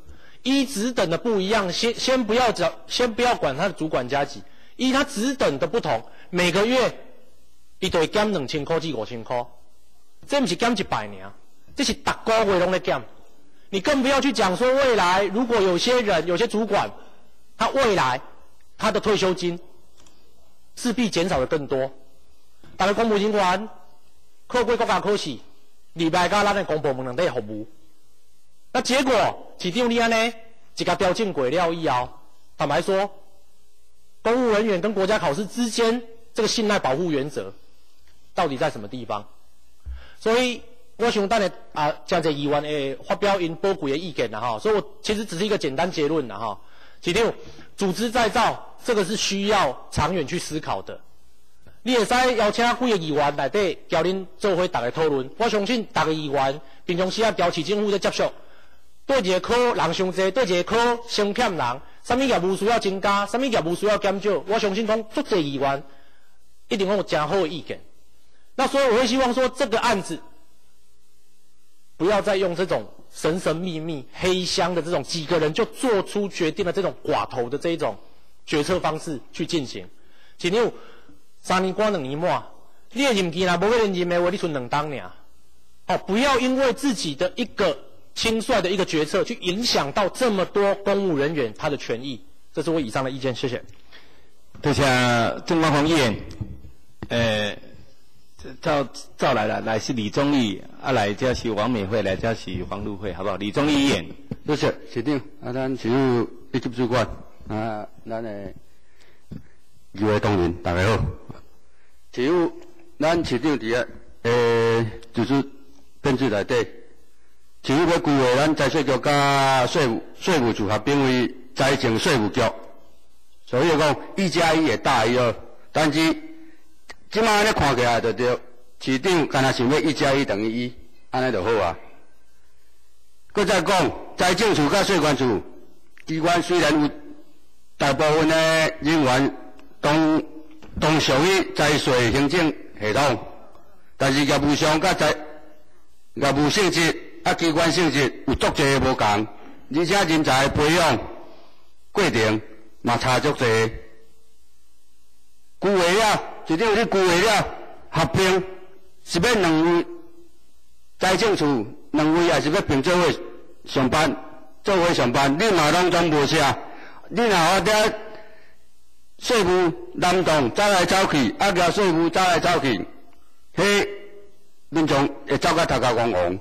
一职等的不一样，先先不要讲，先不要管他的主管加级，依他职等的不同，每个月伊就会减两千块至五千块，这不是减一百年，这是逐个月拢在减。你更不要去讲说未来如果有些人有些主管，他未来他的退休金势必减少的更多。大家公务人员考过国家考试，礼拜甲咱的公部门两底服务，那结果市长你安尼一个标准过了以后，坦白说，公务人员跟国家考试之间这个信赖保护原则到底在什么地方？所以我想等下啊，真侪议员会发表因宝贵的意见啦哈，所以我其实只是一个简单结论啦哈。市长，组织再造这个是需要长远去思考的。你会使邀请几个议员内底交恁做伙大家讨论，我相信大个议员平常时啊调市政府在接触，对一个科人伤济，对一个科伤欠人，什么业务需要增加，什么业务需要减少，我相信讲足侪议员一定会有真好的意见。那所以我会希望说这个案子不要再用这种神神秘秘、黑箱的这种几个人就做出决定的这种寡头的这一种决策方式去进行。只有三年关两年满，你的任期若无人任的话，你剩两当尔。哦，不要因为自己的一个轻率的一个决策，去影响到这么多公务人员他的权益。这是我以上的意见，谢谢。 多谢郑光宏议员。呃，照照来了，来是李宗义，啊来这是王美惠，来这是黄露慧，好不好？李宗义议员。 多谢市长，啊，咱市府一级主管，啊，咱的议会同仁，大家好。市府，咱市长伫个诶，就是编制内底，市府要规划咱财税局甲税务税务处合并为财政税务局，所以讲一加一会大于二，但是即摆安尼看起来就对，市长干那想要一加一等于一，安尼就好啊。搁再讲，财政处甲税管处机关虽然有大部分的人员都都属于财税行政系统，但是业务上甲财业务性质啊机关性质有足侪无共，而且人才培养过程嘛差足侪。规划了，市长你规划了合并，是要两位财政处两位，还是要并做伙上班？做伙上班，你嘛拢总无写，你若我伫税务南动走来走去，啊，掠税务走来走去，迄民众会走甲头壳黄黄。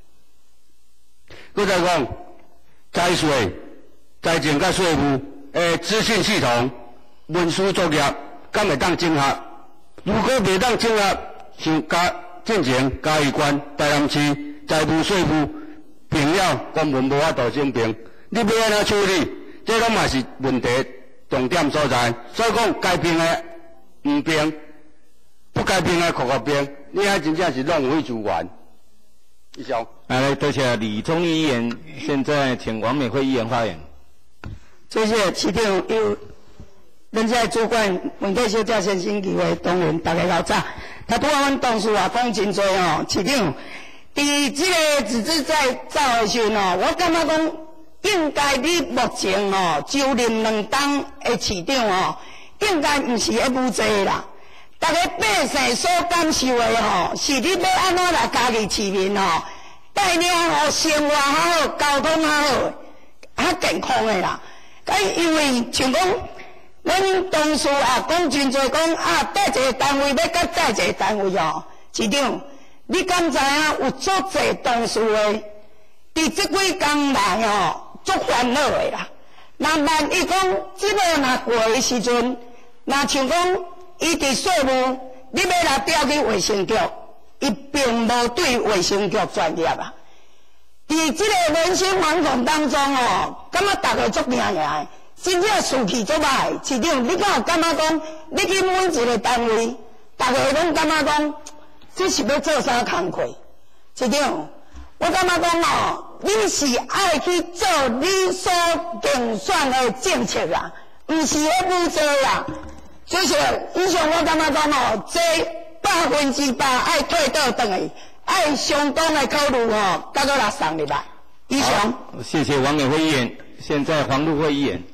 搁再讲，财税、财政甲税务诶资讯系统、文书作业，敢会当整合？如果袂当整合，像加进前嘉义县、台南市财务税务并了，公文无法度整并，你要安怎处理？这拢嘛是问题重点所在。所以讲该并的唔并，不该并的扣扣并，你遐真正是浪费资源。以上。 来，多谢李宗义议员，现在请王美惠议员发言。 谢谢市长，有咱这主管文体小姐先生议会同仁，大家好早。他拄仔阮同事也讲真多哦，市长，伫即个自治在走的时阵哦，我感觉讲应该你目前哦就任两当的市长哦，应该毋是迄负责啦。大家百姓所感受的吼，是你要安怎来家己市民吼，带领吼生活较好，交通较好，较健康的啦。甲因为像讲，阮同事啊讲真侪讲啊，带一个单位要甲带一个单位哦，市长，你敢知影有足侪同事的，伫即几工来哦，足烦恼的啦。若万一讲即个若过的时阵，若像讲伊伫税务，你要来调去卫生局，伊并无对卫生局专业啊。伫即个人心惶恐当中哦，感觉大家足拼赢的，真正士气足歹。市长，你敢有感觉讲，你去每一个单位，大家拢感觉讲，这是要做啥工课？市长，我感觉讲哦，你是爱去做你所竞选的政策啦，毋是迄负责啦。所以说，以上我感觉讲哦，这百分之百爱退倒转来。爱相当的考虑吼，甲到六送入来。以上。 谢谢王美惠议员。 现在黄路会议员。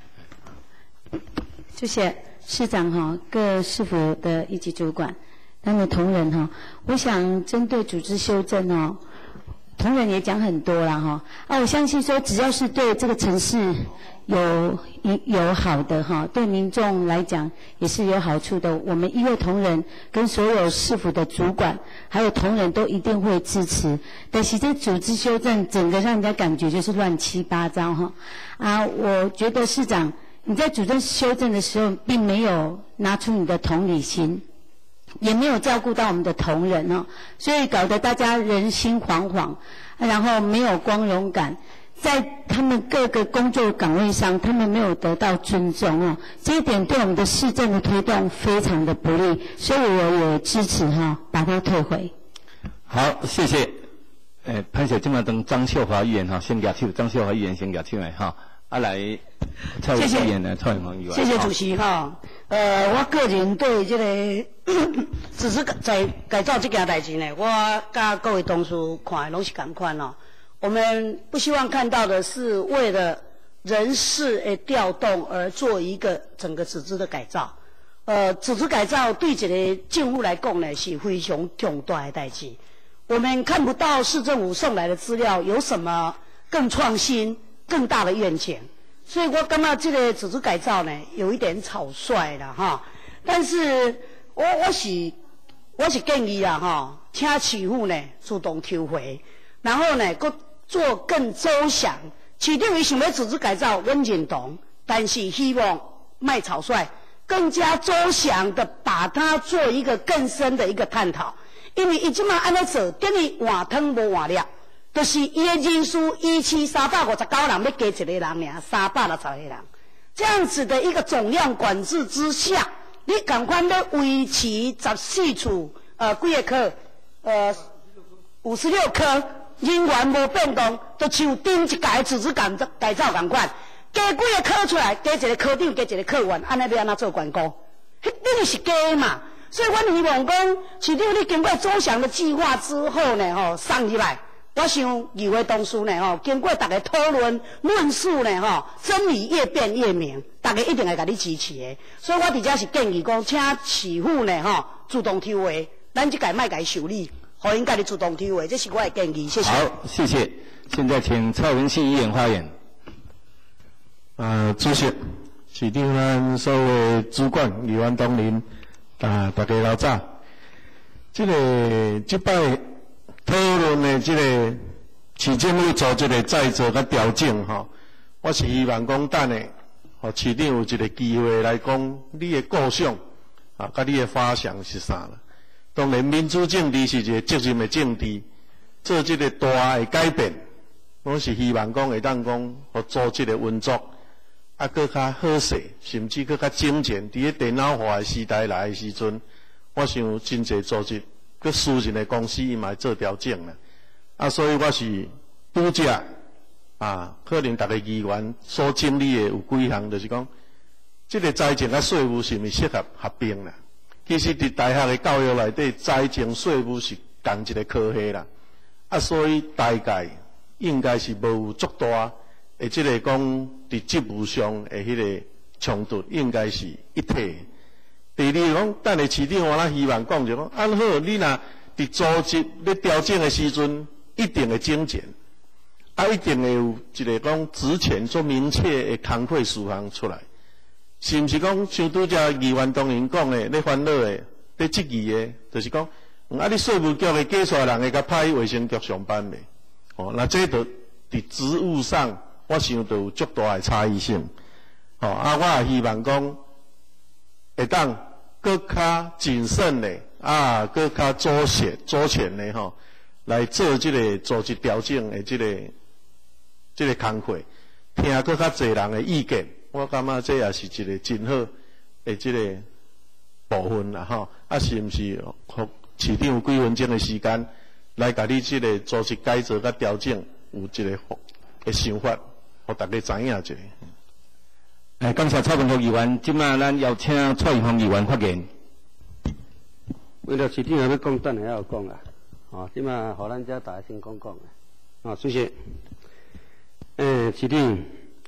谢谢市长哈，各市府的一级主管，他们同仁哈，我想针对组织修正哦，同仁也讲很多了哈。啊，我相信说只要是对这个城市有有好的哈，对民众来讲也是有好处的。我们医院同仁跟所有市府的主管还有同仁都一定会支持。但是这组织修正整个让人家感觉就是乱七八糟哈。啊，我觉得市长你在组织修正的时候，并没有拿出你的同理心，也没有照顾到我们的同仁哦，所以搞得大家人心惶惶，然后没有光荣感。在他们各个工作岗位上，他们没有得到尊重哦，这一点对我们的市政的推动非常的不利，所以我也支持哈、哦，把它退回。 好，谢谢。诶，潘小今晚等张秀华议员哈，先举手，张秀华议员先举手来哈，啊来，蔡委员呢，蔡永煌议员。 谢谢主席哈。呃，我个人对这个只是在改造这件代志呢，我甲各位同事看的拢是同款哦。我们不希望看到的是为了人事的调动而做一个整个组织的改造。呃，组织改造对一个政府来讲呢是非常重大的代志。我们看不到市政府送来的资料有什么更创新、更大的愿景，所以我感觉这个组织改造呢有一点草率了哈。但是我我是我是建议啦哈，请市府呢主动抽回，然后呢搁做更周详。市长伊想要组织改造，我认同，但是希望卖草率，更加周详的把它做一个更深的一个探讨。因为伊即马安尼做，等于换汤无换料，就是伊的人数一期三百五十九人，要加一个人尔，三百六十个人，这样子的一个总量管制之下，你赶快要维持十四处呃几个科，呃五十六科。人员无变动，就像顶一届组织改造改造共款，加几个科出来，加一个科长，加一个科员，安尼要安怎做员工？迄等于是加嘛。所以我希望讲，市长你经过周详的计划之后呢，吼送入来，我想议会同事呢，吼经过大家讨论论述呢，吼真理越辩越明，大家一定会甲你支持的。所以我伫遮是建议讲，请市府呢，吼主动抽回，咱即届莫甲伊受理。欢迎家己主动提问，这是我的建议，谢谢。 好，谢谢。现在请蔡文信议员发言。 呃，主席、市长咱所有主管、议员同仁，啊，大家老早，这个这摆讨论的这个市政府做这个再造甲调整吼，我是希望讲等下，互市长有一个机会来讲你的构想啊，甲你的发想是啥啦？当然，民主政治是一个责任的政治，做这个大的改变，我是希望讲会当讲，互组织的运作啊，搁较好势，甚至搁较精简。伫咧电脑化的时代来的时阵，我想真侪组织，搁私人的公司伊嘛会做调整啦。啊，所以我是拄则啊，可能逐个议员所经历的有几项，就是讲，这个财政甲税务是毋是适合合并啦？其实，伫大学的教育内底，财政税务是同一个科系啦。啊，所以大概应该是无有足大的即个讲伫职务上的迄个冲突，应该是一体。第二讲，等下市长我啦希望讲就讲，安好你若伫组织咧调整的时阵，一定会精简，啊，一定会有一个讲之前做明确的工课事项出来。是毋是讲像拄则议员同仁讲的，咧烦恼的，咧质疑的，就是讲，啊，你税务局的计算人会甲派去卫生局上班袂？哦，那这都伫职务上，我想都有足大的差异性。哦，啊，我也希望讲，会当搁较谨慎的，啊，搁较周全、周全的吼，来做即个组织调整的即、这个即、这个工作，听搁较侪人的意见。我感觉这也是一个真好的这个部分啦，吼。啊，是毋是？互市长有几分钟的时间来甲你这个组织改造甲调整有一个的想法，互大家知影一下。 哎，感谢蔡文福议员，即马咱邀请蔡永煌议员发言。 为了市长还要讲，等下还要讲啦。哦，即马互咱遮大家先讲讲啦。哦，谢谢。诶，市长。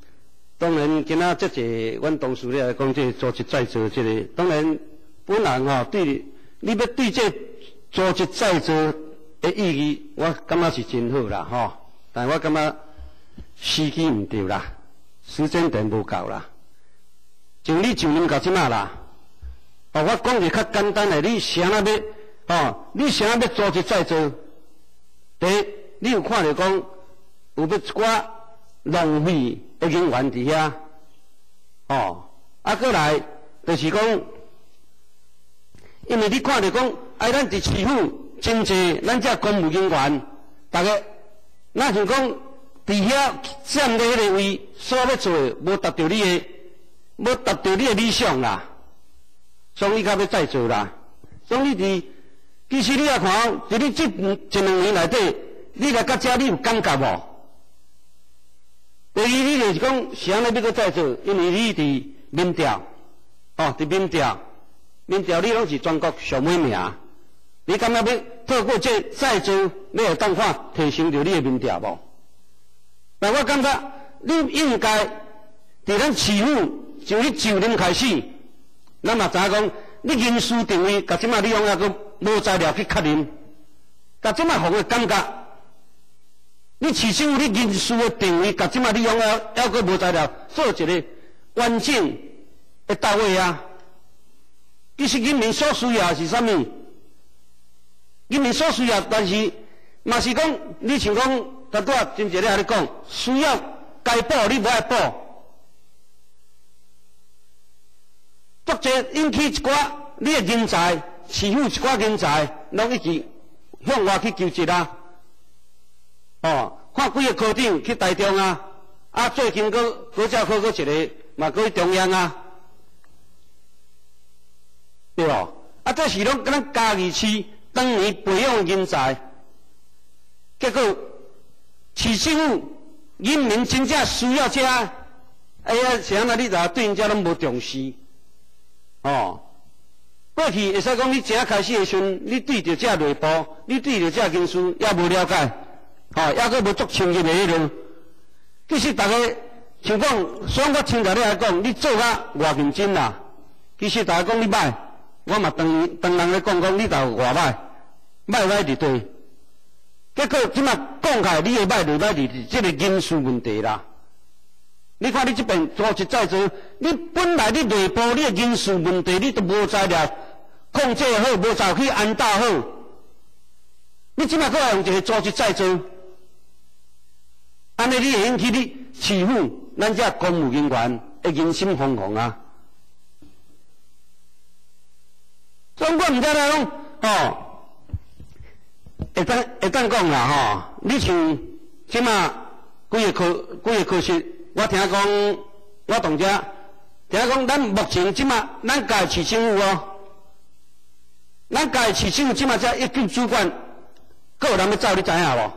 当然，今仔这个阮同事咧来讲，这组织再造这个，当然本人吼、哦、对，你要对这组织再造的意义，我感觉是真好啦吼、哦。但我感觉时机唔对啦，时间点无够啦。像你就任到即马啦，哦，我讲一个较简单的，你啥那要哦，你啥要组织再造？第一，你有看到讲有要一寡浪费的人员伫遐，哦，啊，过来就是讲，因为你看到讲，哎，咱伫市府真济，咱这公务人员，大家，那像讲伫遐占咧迄个位，所要做的无达到你的，无达到你的理想啦，所以你较要再做啦。所以你伫，其实你也看，伫你这一两年内底，你来到遮，你有感觉无？第二，你就是讲是安尼要搁再做，因为你伫民调，哦，伫民调，民调你拢是全国上尾名，你感觉要透过这再做，你会当看提升着你的民调无？但我感觉你应该伫咱市府从你就任开始，咱嘛知影讲，你人事定位，甲即马你用那个无材料去确认，甲即马互个感觉。你市政府你人事的定位，甲即马你用了，还阁无材料做一个完整的到位啊！其实人民所需要是啥物？人民所需要，但是嘛是讲，你像讲，拄拄啊，真侪咧安尼讲，需要该补你无爱补，足侪引起一寡你的人才，市府一寡人才，拢一直向外去求职啊！哦，看几个科长去台中啊，啊最近佫佫再考佫一个，嘛佫去中央啊，对哦，啊这是拢咱嘉义市当年培养人才，结果市政府人民真正需要这，哎呀，是安那你就对人家拢无重视，哦，过去会使讲你正开始的时阵，你对着这内部，你对着这人事也无了解。哦，抑阁无足深入的迄种，其实大家像讲，所以我听到你来讲，你做甲偌认真啦。其实大家讲你歹，我嘛当当人咧讲讲你就偌歹，歹歹伫对。结果即马讲起来，你的歹就歹伫即个人事问题啦。你看你这边组织再做，你本来你内部你的人事问题，你都无材料控制好，无早去安导好，你即马搁来用一个组织再做。安尼你会引起你市府咱这公务人员的人心惶惶啊！所以我毋知影讲，哦，会当会当讲啦吼，你像即马几个科几个科室，我听讲，我同遮听讲，咱目前即马咱家市政府哦，咱家市政府即马遮一级主管，佫有人要走，你知影无？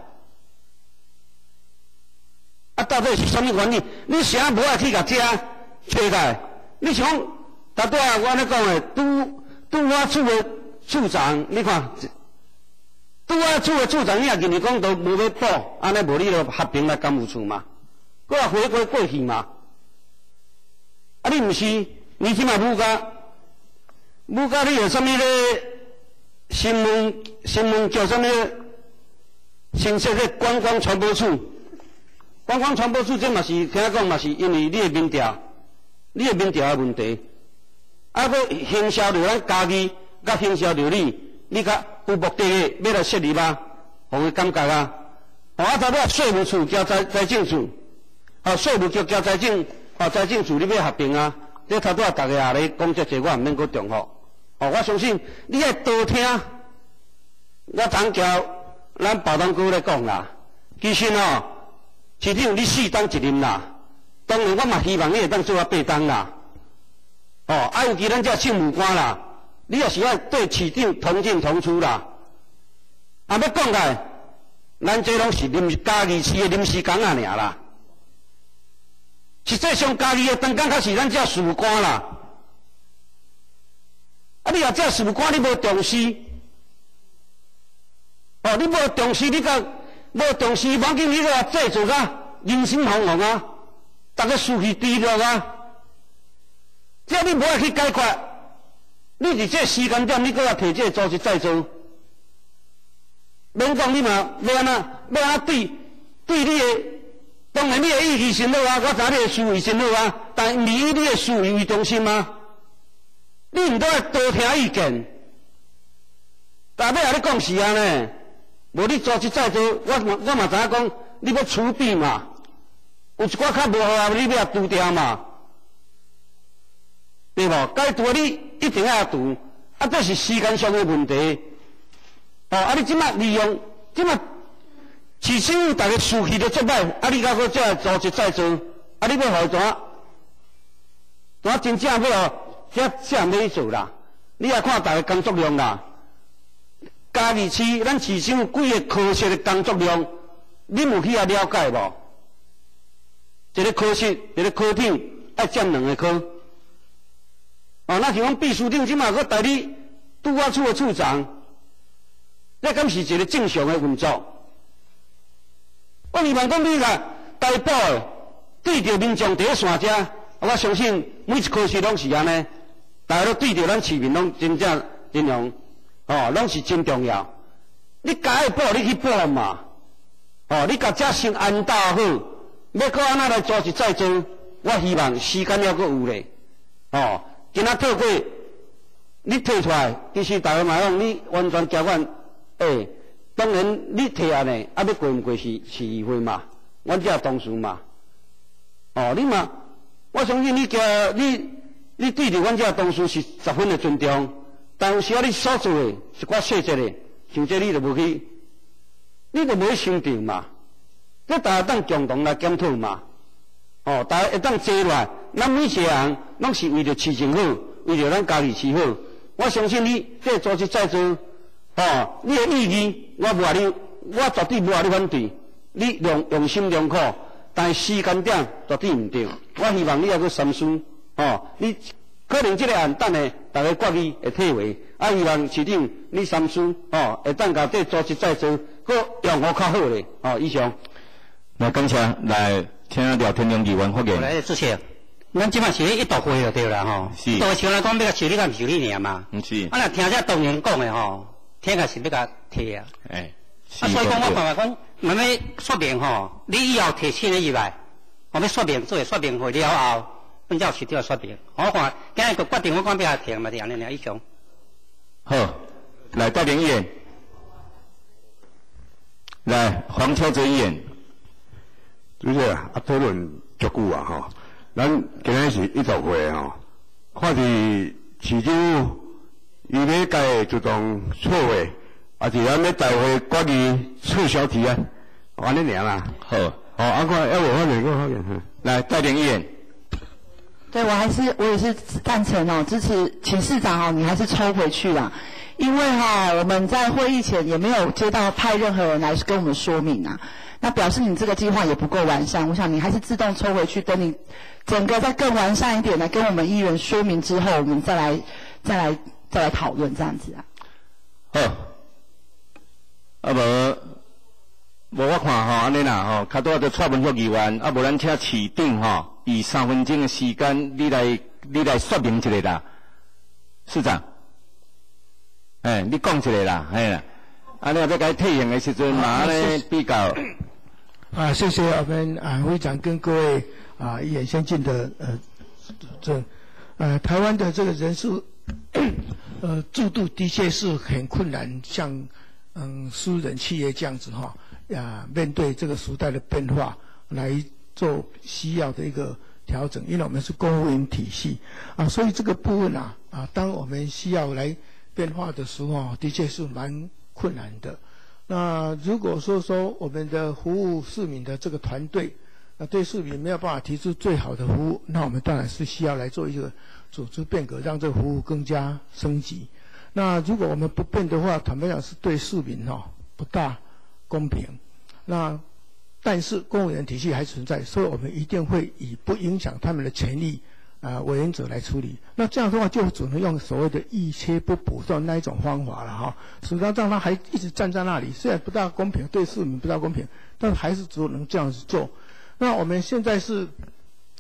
啊，到底是啥物原因？你啥无爱去甲遮找来？你想讲，拄拄啊，我安尼讲诶，拄拄我处诶处长，你看，拄我处诶处长，你也认为讲都无要补，安尼无你就合并来干务处嘛？搁也回归过去嘛？啊，你毋是，你即马武家，武家你有啥物咧？新闻新闻叫啥物？新设个观光传播处。观光传播处这嘛是听讲嘛是因为你的民调，你的民调的问题，啊，佮行销着咱家己，佮行销着你，你较有目的的要来设立啊，互伊感觉啊，哦，啊，头尾税务处交财财政处，哦，税务局交财政，哦，财政处你要合并啊，这头拄啊，逐个也咧讲这些，我毋免佮重复，哦，我相信你爱多听，我常叫咱保东哥来讲啦，其实哦。市长，你四当一任啦，当然我嘛希望你会当做啊八当啦。哦，啊尤其咱这政务官啦，你也是要对市长同进同出啦。啊，要讲来，咱这拢是临嘉义市的临时工啊尔啦。实际上嘉义的当工较是咱这事务官啦。啊，你若这事务官你无重视，哦，你无重视，你甲。无重视，环境你都要制造啊，人心惶惶啊！ 大家士气低落啊！只要你无爱去解决，你伫这时间点，你搁要摕这组织再做，免讲你嘛要安怎要安怎对对你的，当然你的意义真好啊，我知你的思维真好啊，但毋是以你的思维为中心吗？你毋都要多听意见。但要甲你讲是安尼，无你组织再做，我嘛我嘛知影讲，你要处理嘛，有一寡较无好啊，你要除掉嘛，对无？该除你一定要除，啊，这是时间上的问题。哦，啊，你即摆利用即摆市政府大家士气都足歹，啊，你甲搁这组织再做，啊，你要互怎？怎真正要这这样要做啦？你也看大家工作量啦。嘉义市咱市政府几个科室的工作量，你有去啊了解无？一个科室，一个科长爱占两个科。哦，那像讲秘书长即马搁代理拄我处的处长，这敢是一个正常的运作？我希望讲你甲台北的对着民众第一线遮，我相信每一科室拢是安尼，大家都对着咱市民拢真正尽量。哦，拢是真重要。你该报你去报嘛。哦，你甲这先安搭好，要搁安那来组织再做，我希望时间还阁有咧。哦，今仔透过你摕出来，其实大家嘛讲你完全交阮，诶，当然你摕安尼，啊要过毋过是市议会嘛，阮这同事嘛。哦，你嘛，我相信你家你你对着阮这同事是十分的尊重。但有时啊，你所做的一寡细节的，像这你就无去，你就无去想到嘛。这大家当共同来检讨嘛。哦，大家会当坐来，咱每一个人拢是为着市政好，为着咱家己市好。我相信你这组织再做，哦，你的意义我无话你，我绝对无话你反对。你用用心良苦，但时间点绝对唔对。我希望你还阁三思，哦，你。可能这个案等下大家决议会退回，啊，希望市长你三思，哦，会当甲这组织再做，搁用我较好咧，哦，以上。 来，感谢，来，请廖天龙议员发言。 来，主席，咱即摆是一道会就对啦，吼。是。一道像来讲要甲修理，甲唔修理尔嘛。唔是。啊，若听这当然讲的吼，听起是要甲退啊。哎。啊，所以讲我看法讲，慢慢说明吼，你以后提新的入来，我要说明做个说明会了后。阮才有市长说明，我看今日就决定我讲要停嘛，是安尼尔以上。 好，来戴明议员，来黄秋泽议员。 主席啊，啊讨论足久啊吼，咱今日是一道会吼，看是市政府伊要改自动错位，啊是咱要大会决议撤销提案，安尼尔啦。好，好，啊看要无发言，我发言。 来戴明议员。 对，我还是我也是赞成哦，支持请市长哦，你还是抽回去啦，因为哈、哦、我们在会议前也没有接到派任何人来跟我们说明啊，那表示你这个计划也不够完善，我想你还是自动抽回去，等你整个再更完善一点来跟我们议员说明之后，我们再来再来再来讨论这样子啊。 好，啊无。无我看吼，安尼啦吼，较多就蔡文福议员，啊无咱请市长吼，以三分钟的时间，你来你来说明一下啦，市长，哎，你讲一下啦，哎啦，安尼要该退行的时阵嘛，安尼比较。 啊，谢谢我们啊会长跟各位啊一言相近的呃这呃台湾的这个人数呃制度的确是很困难，像嗯私人企业这样子哈。啊，面对这个时代的变化，来做需要的一个调整，因为我们是公务员体系啊，所以这个部分啊啊，当我们需要来变化的时候，的确是蛮困难的。那如果说说我们的服务市民的这个团队，那对市民没有办法提出最好的服务，那我们当然是需要来做一个组织变革，让这个服务更加升级。那如果我们不变的话，坦白讲是对市民哦不大公平。那但是公务员体系还存在，所以我们一定会以不影响他们的权利啊、呃、为原则来处理。那这样的话就只能用所谓的一切不补的那一种方法了哈。实际上让他还一直站在那里，虽然不大公平，对市民不大公平，但还是只能这样子做。那我们现在是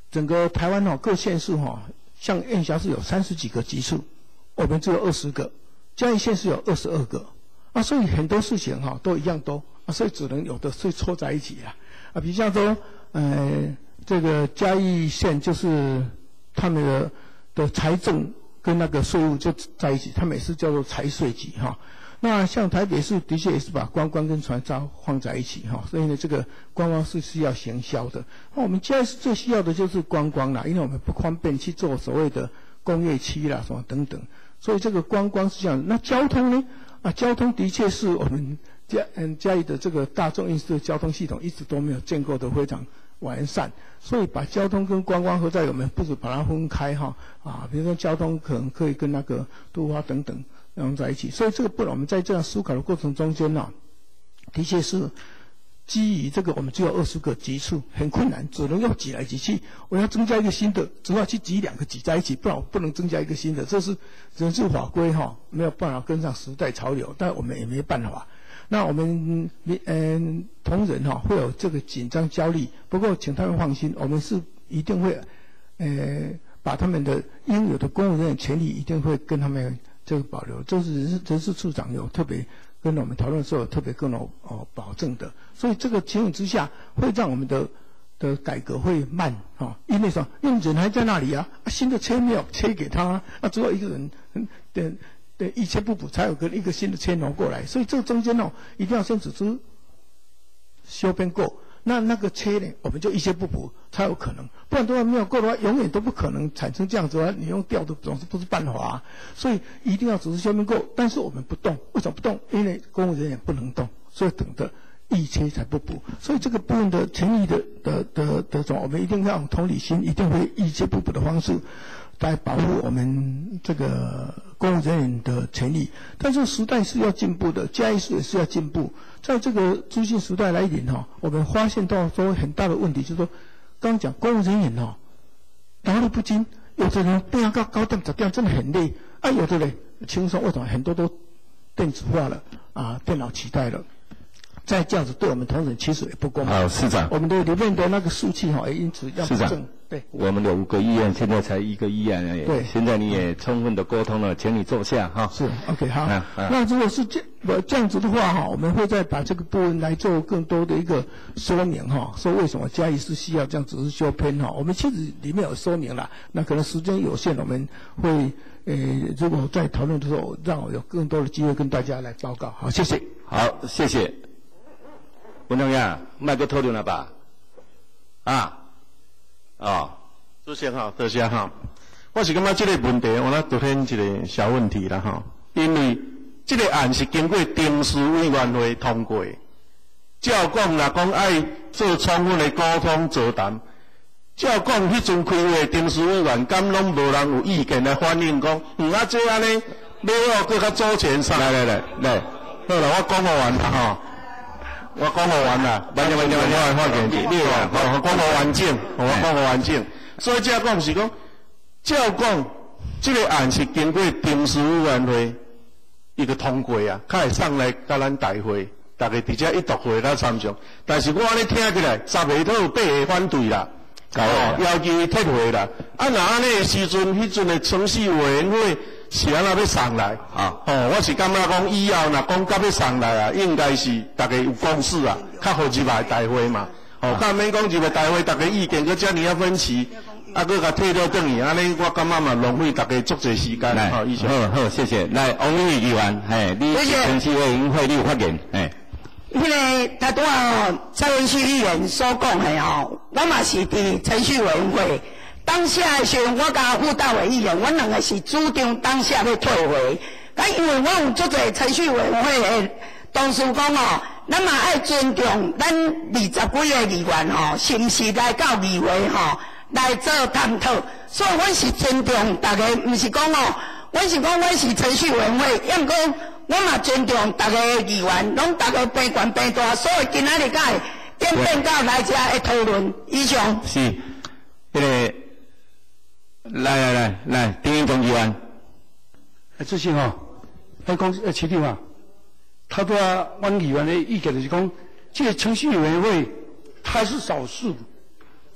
整个台湾哦各县市哈，像燕辖市有三十几个级处，我们只有二十个，嘉义县市有二十二个，啊，所以很多事情哈都一样多，啊，所以只能有的是凑在一起啊，啊，比方说，呃，这个嘉义县就是他们的的财政跟那个税务就在一起，他们也是叫做财税局哈。那像台北市的确也是把观光跟传销放在一起哈，所以呢，这个观光是需要行销的。那我们现在是最需要的就是观光啦，因为我们不方便去做所谓的工业区啦什么等等，所以这个观光是这样。那交通呢？啊，交通的确是我们嘉嗯嘉义的这个大众运输的交通系统一直都没有建构的非常完善，所以把交通跟观光合在，我们不止把它分开哈啊，比如说交通可能可以跟那个都花等等。融在一起，所以这个不然我们在这样思考的过程中间呢、啊，的确是基于这个我们只有二十个级处，很困难，只能用挤来挤去。我要增加一个新的，只好去挤两个挤在一起，不然我不能增加一个新的。这是人事法规哈，没有办法跟上时代潮流，但我们也没办法。那我们嗯同仁哈会有这个紧张焦虑，不过请他们放心，我们是一定会呃把他们的应有的公务人员权利一定会跟他们。这个保留，这是人事人事处长有特别跟我们讨论的时候有特别跟我哦保证的，所以这个情形之下会让我们的的改革会慢啊、哦，因为什么？因为人还在那里啊，啊新的车没有车给他啊，啊只有一个人的的一切不补，才有个一个新的车挪过来，所以这个中间哦一定要先组织修编过。那那个车呢，我们就一些不补才有可能，不然的话没有够的话，永远都不可能产生这样子的话，你用调的总是不是办法啊。所以一定要组织修编够，但是我们不动，为什么不动？因为公务人员不能动，所以等着一车才不补。所以这个部分的权益的的的的种，我们一定要用同理心，一定会一切不补的方式来保护我们这个公务人员的权利。但是时代是要进步的，嘉义市也是要进步。在这个资讯时代来临哈，我们发现到说很大的问题，就是说，刚刚讲公务人员哈，劳力不均，有的人不要到高点十点真的很累，啊，有的人轻松，为什么？很多都电子化了啊，电脑取代了。再这样子对我们同仁其实也不公平。 好，市长， 我们的里面的那个数据哈，也因此要保证。对， 我们有五个议员，现在才一个议员而已。 对， 现在你也充分的沟通了，请你坐下哈。 是 ，OK， 好。 啊啊、 那如果是这呃这样子的话哈，我们会再把这个部分来做更多的一个说明哈，说为什么嘉义是需要这样子修编哈。我们其实里面有说明了，那可能时间有限，我们会呃如果在讨论的时候，让我有更多的机会跟大家来报告。好，谢谢。 好，谢谢。文中亚，麦克讨论了吧？啊，哦， 主席哈，多谢哈。我是感觉这个问题，我那凸显一个小问题啦哈。因为这个案是经过定事委员会通过，照讲若讲爱做充分的沟通座谈，照讲迄阵开会定事委员敢拢无人有意见来反映讲，嗯啊这安尼，你要搁较周全上。 来来来来， 好了，我讲好完啦吼。我讲好完啦，完完完完完发言你啊，我讲好完整，我讲好完整。所以这讲是讲，照讲，这个案是经过定事委员会一个通过啊，才会送来甲咱大会，大家伫遮一读会来参详。但是我安尼听起来，十个都有八个反对啦，哦，要求伊撤回啦。啊，那安尼的时阵，迄阵的程序委员会。是安那要上来啊？哦，我是感觉讲以后若讲甲要上来啊，应该是大家有共识啊，较好入来大会嘛。哦，较免讲入来大会，大家意见佮遮尔啊分歧，啊，佮甲退了转去，安尼我感觉嘛浪费大家足侪时间。 来，好，好，谢谢。来，王立议员，嘿，你程序委员会你有发言，嘿。 迄个他拄啊，蔡文旭议员所讲的吼，我嘛是伫程序委员会。当下的时候，我甲副大委议员，我两个是主张当下要退回。但因为我有足侪程序委员会的同事讲哦，咱嘛爱尊重咱二十几个议员吼，是毋是来到议会吼来做探讨？所以阮是尊重大家，毋是讲哦，阮是讲阮是程序委员会，要毋过我嘛尊重大家的议员，拢大家平悬平大，所以今仔日甲演变到来遮的讨论以上。 是，迄、那个。来来来来，丁英忠议员， 哎，主席吼，迄讲呃，市长啊，他对啊，阮议员的意见就是讲，这个程序委员会它是少数，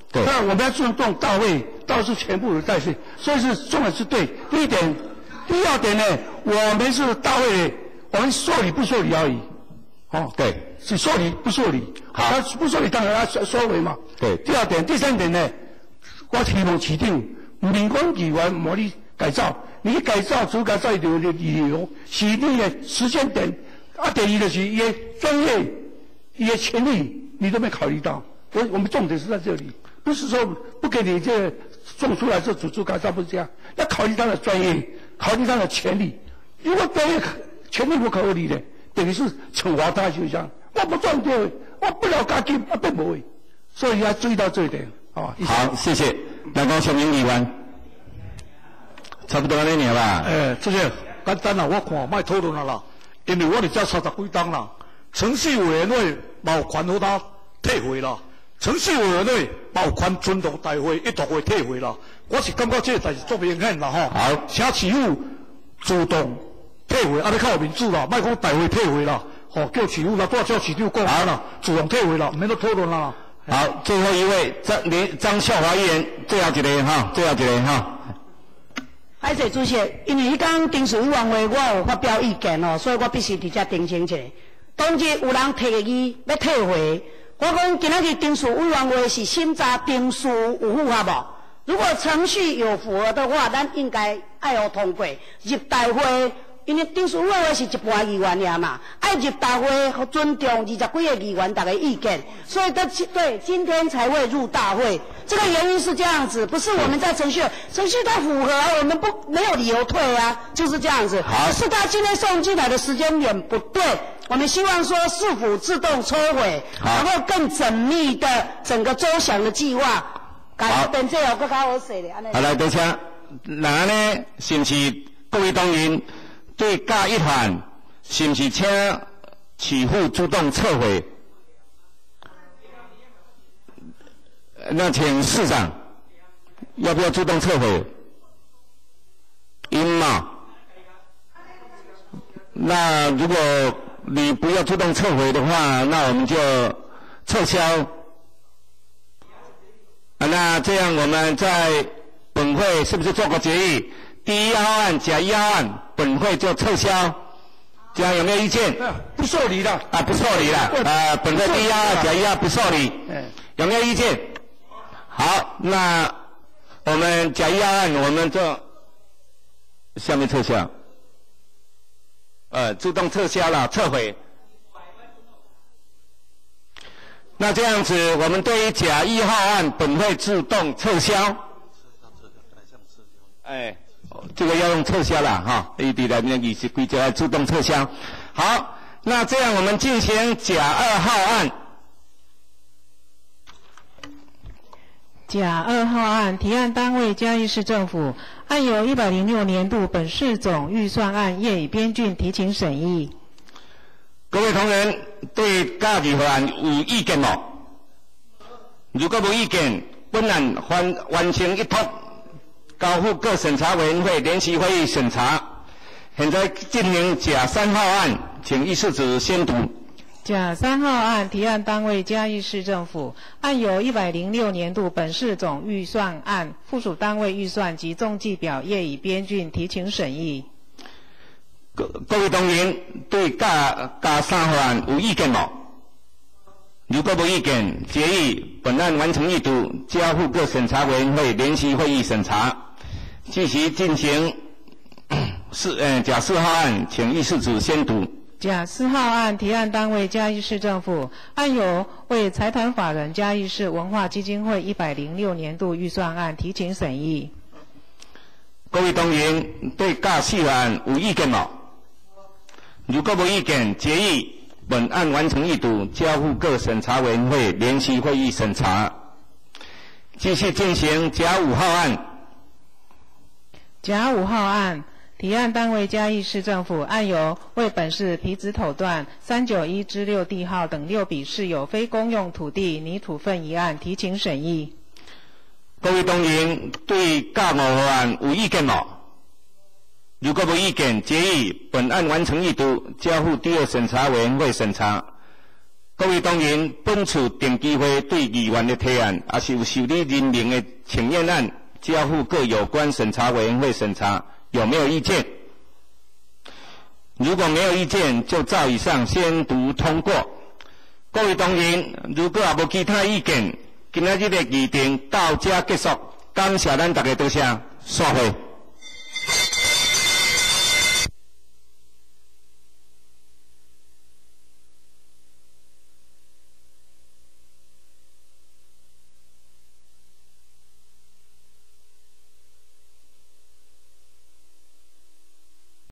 对。 那我们要尊重大会，到是全部的代税，所以是重的是对。第一点，第二点呢，我们是大会，我们受理不受理而已。哦， 对， 是受理不受理。 好， 那不受理当然要收收回嘛。 对。 第二点，第三点呢，我希望市长，民工议员模拟改造，你改造主改造一条的理由，市长的时间点，啊，第二就是伊的专业、伊的权利，你都没考虑到。我我们重点是在这里，不是说不给你这种出来这主主改造，不是这样，要考虑他的专业，考虑他的权利。如果专业权利不考虑的，等于是惩罚他，就像我不赚到，我不了解金，我并不会，所以要注意到这一点。好， 好，谢谢。来讲小明议员，差不多安尼尔吧。 诶，这些简单啦，我看卖讨论啦啦，因为我哋才三十几档啦，程序委员会嘛有权好他退回啦，程序委员会嘛有权尊重大会一读会退回啦。我是感觉这个代志做明显啦吼。 好， 请市府主动退回，安尼较有民主啦，莫讲大会退回啦，吼、哦、叫市府啦，多叫市长讲下啦，主动退回啦，唔免得讨论啦。 好，最后一位张连张孝华议员，最后一个哈，最后一个哈。 歹势主席，因为迄天丁书委员会我有发表意见哦，所以我必须伫遮澄清一下。当日有人提议要退回，我讲今仔日丁书委员会是审查丁书有符合无？如果程序有符合的话，咱应该爱互通过入大会。因为丁书委员会是一半议员尔嘛，爱入大会尊重二十几个议员大家意见，所以对对今天才会入大会。这个原因是这样子，不是我们在程序，程序它符合，我们不没有理由退啊，就是这样子。 好， 是他今天送进来的时间点不对，我们希望说是否自动抽回，然后更缜密的整个周详的计划，改变这有更较好势的。 好，来多请，那安尼是不是各位党员？对甲一环，是不是请市府主动撤回？那请市长要不要主动撤回？应嘛？那如果你不要主动撤回的话，那我们就撤销。啊，那这样我们在本会是不是做个决议？第一号案、甲一号案，本会就撤销，这样有没有意见？ 不受理的。 啊，不受理了。啊，本会第一号案、甲一号不受理，有没有意见？好，那我们甲一号案我们就下面撤销，呃，自动撤销了，撤回。那这样子，我们对于甲一号案本会自动撤销。哎。这个要用撤销了哈，一地的那议事规则要自动撤销。好，那这样我们进行甲二号案。 甲二号案提案单位嘉义市政府，案由一百零六年度本市总预算案业已编竣提请审议。 各位同仁对甲二号案有意见无？如果无意见，本案完完成一读。交付各审查委员会联席会议审查。现在进行甲三号案，请议事组宣读。 甲三号案提案单位嘉义市政府，案由一百零六年度本市总预算案附属单位预算及总计表业已编竣，提请审议。 各各位同仁对甲甲三号案有意见无？如果无意见，决议本案完成议读，交付各审查委员会联席会议审查。继续进行四呃甲四号案，请议事组宣读。 甲四号案提案单位嘉义市政府，案由为财团法人嘉义市文化基金会一百零六年度预算案提请审议。 各位同仁对甲四案有意见无？如果无意见，决议本案完成议读，交付各审查委员会联席会议审查。继续进行甲五号案。 甲五号案提案单位嘉义市政府，案由为本市皮子头段三九一之六地号等六笔市有非公用土地拟处分一案提请审议。 各位同仁对甲五号案有意见无？如果无意见，决议本案完成议读，交付第二审查委员会审查。 各位党员，本次定期会对议员的提案，也是有受理任命的请愿案，交付各有关审查委员会审查，有没有意见？如果没有意见，就照以上先读通过。各位党员，如果也无其他意见，今仔日的议程到这结束。感谢咱大家，多谢，散会。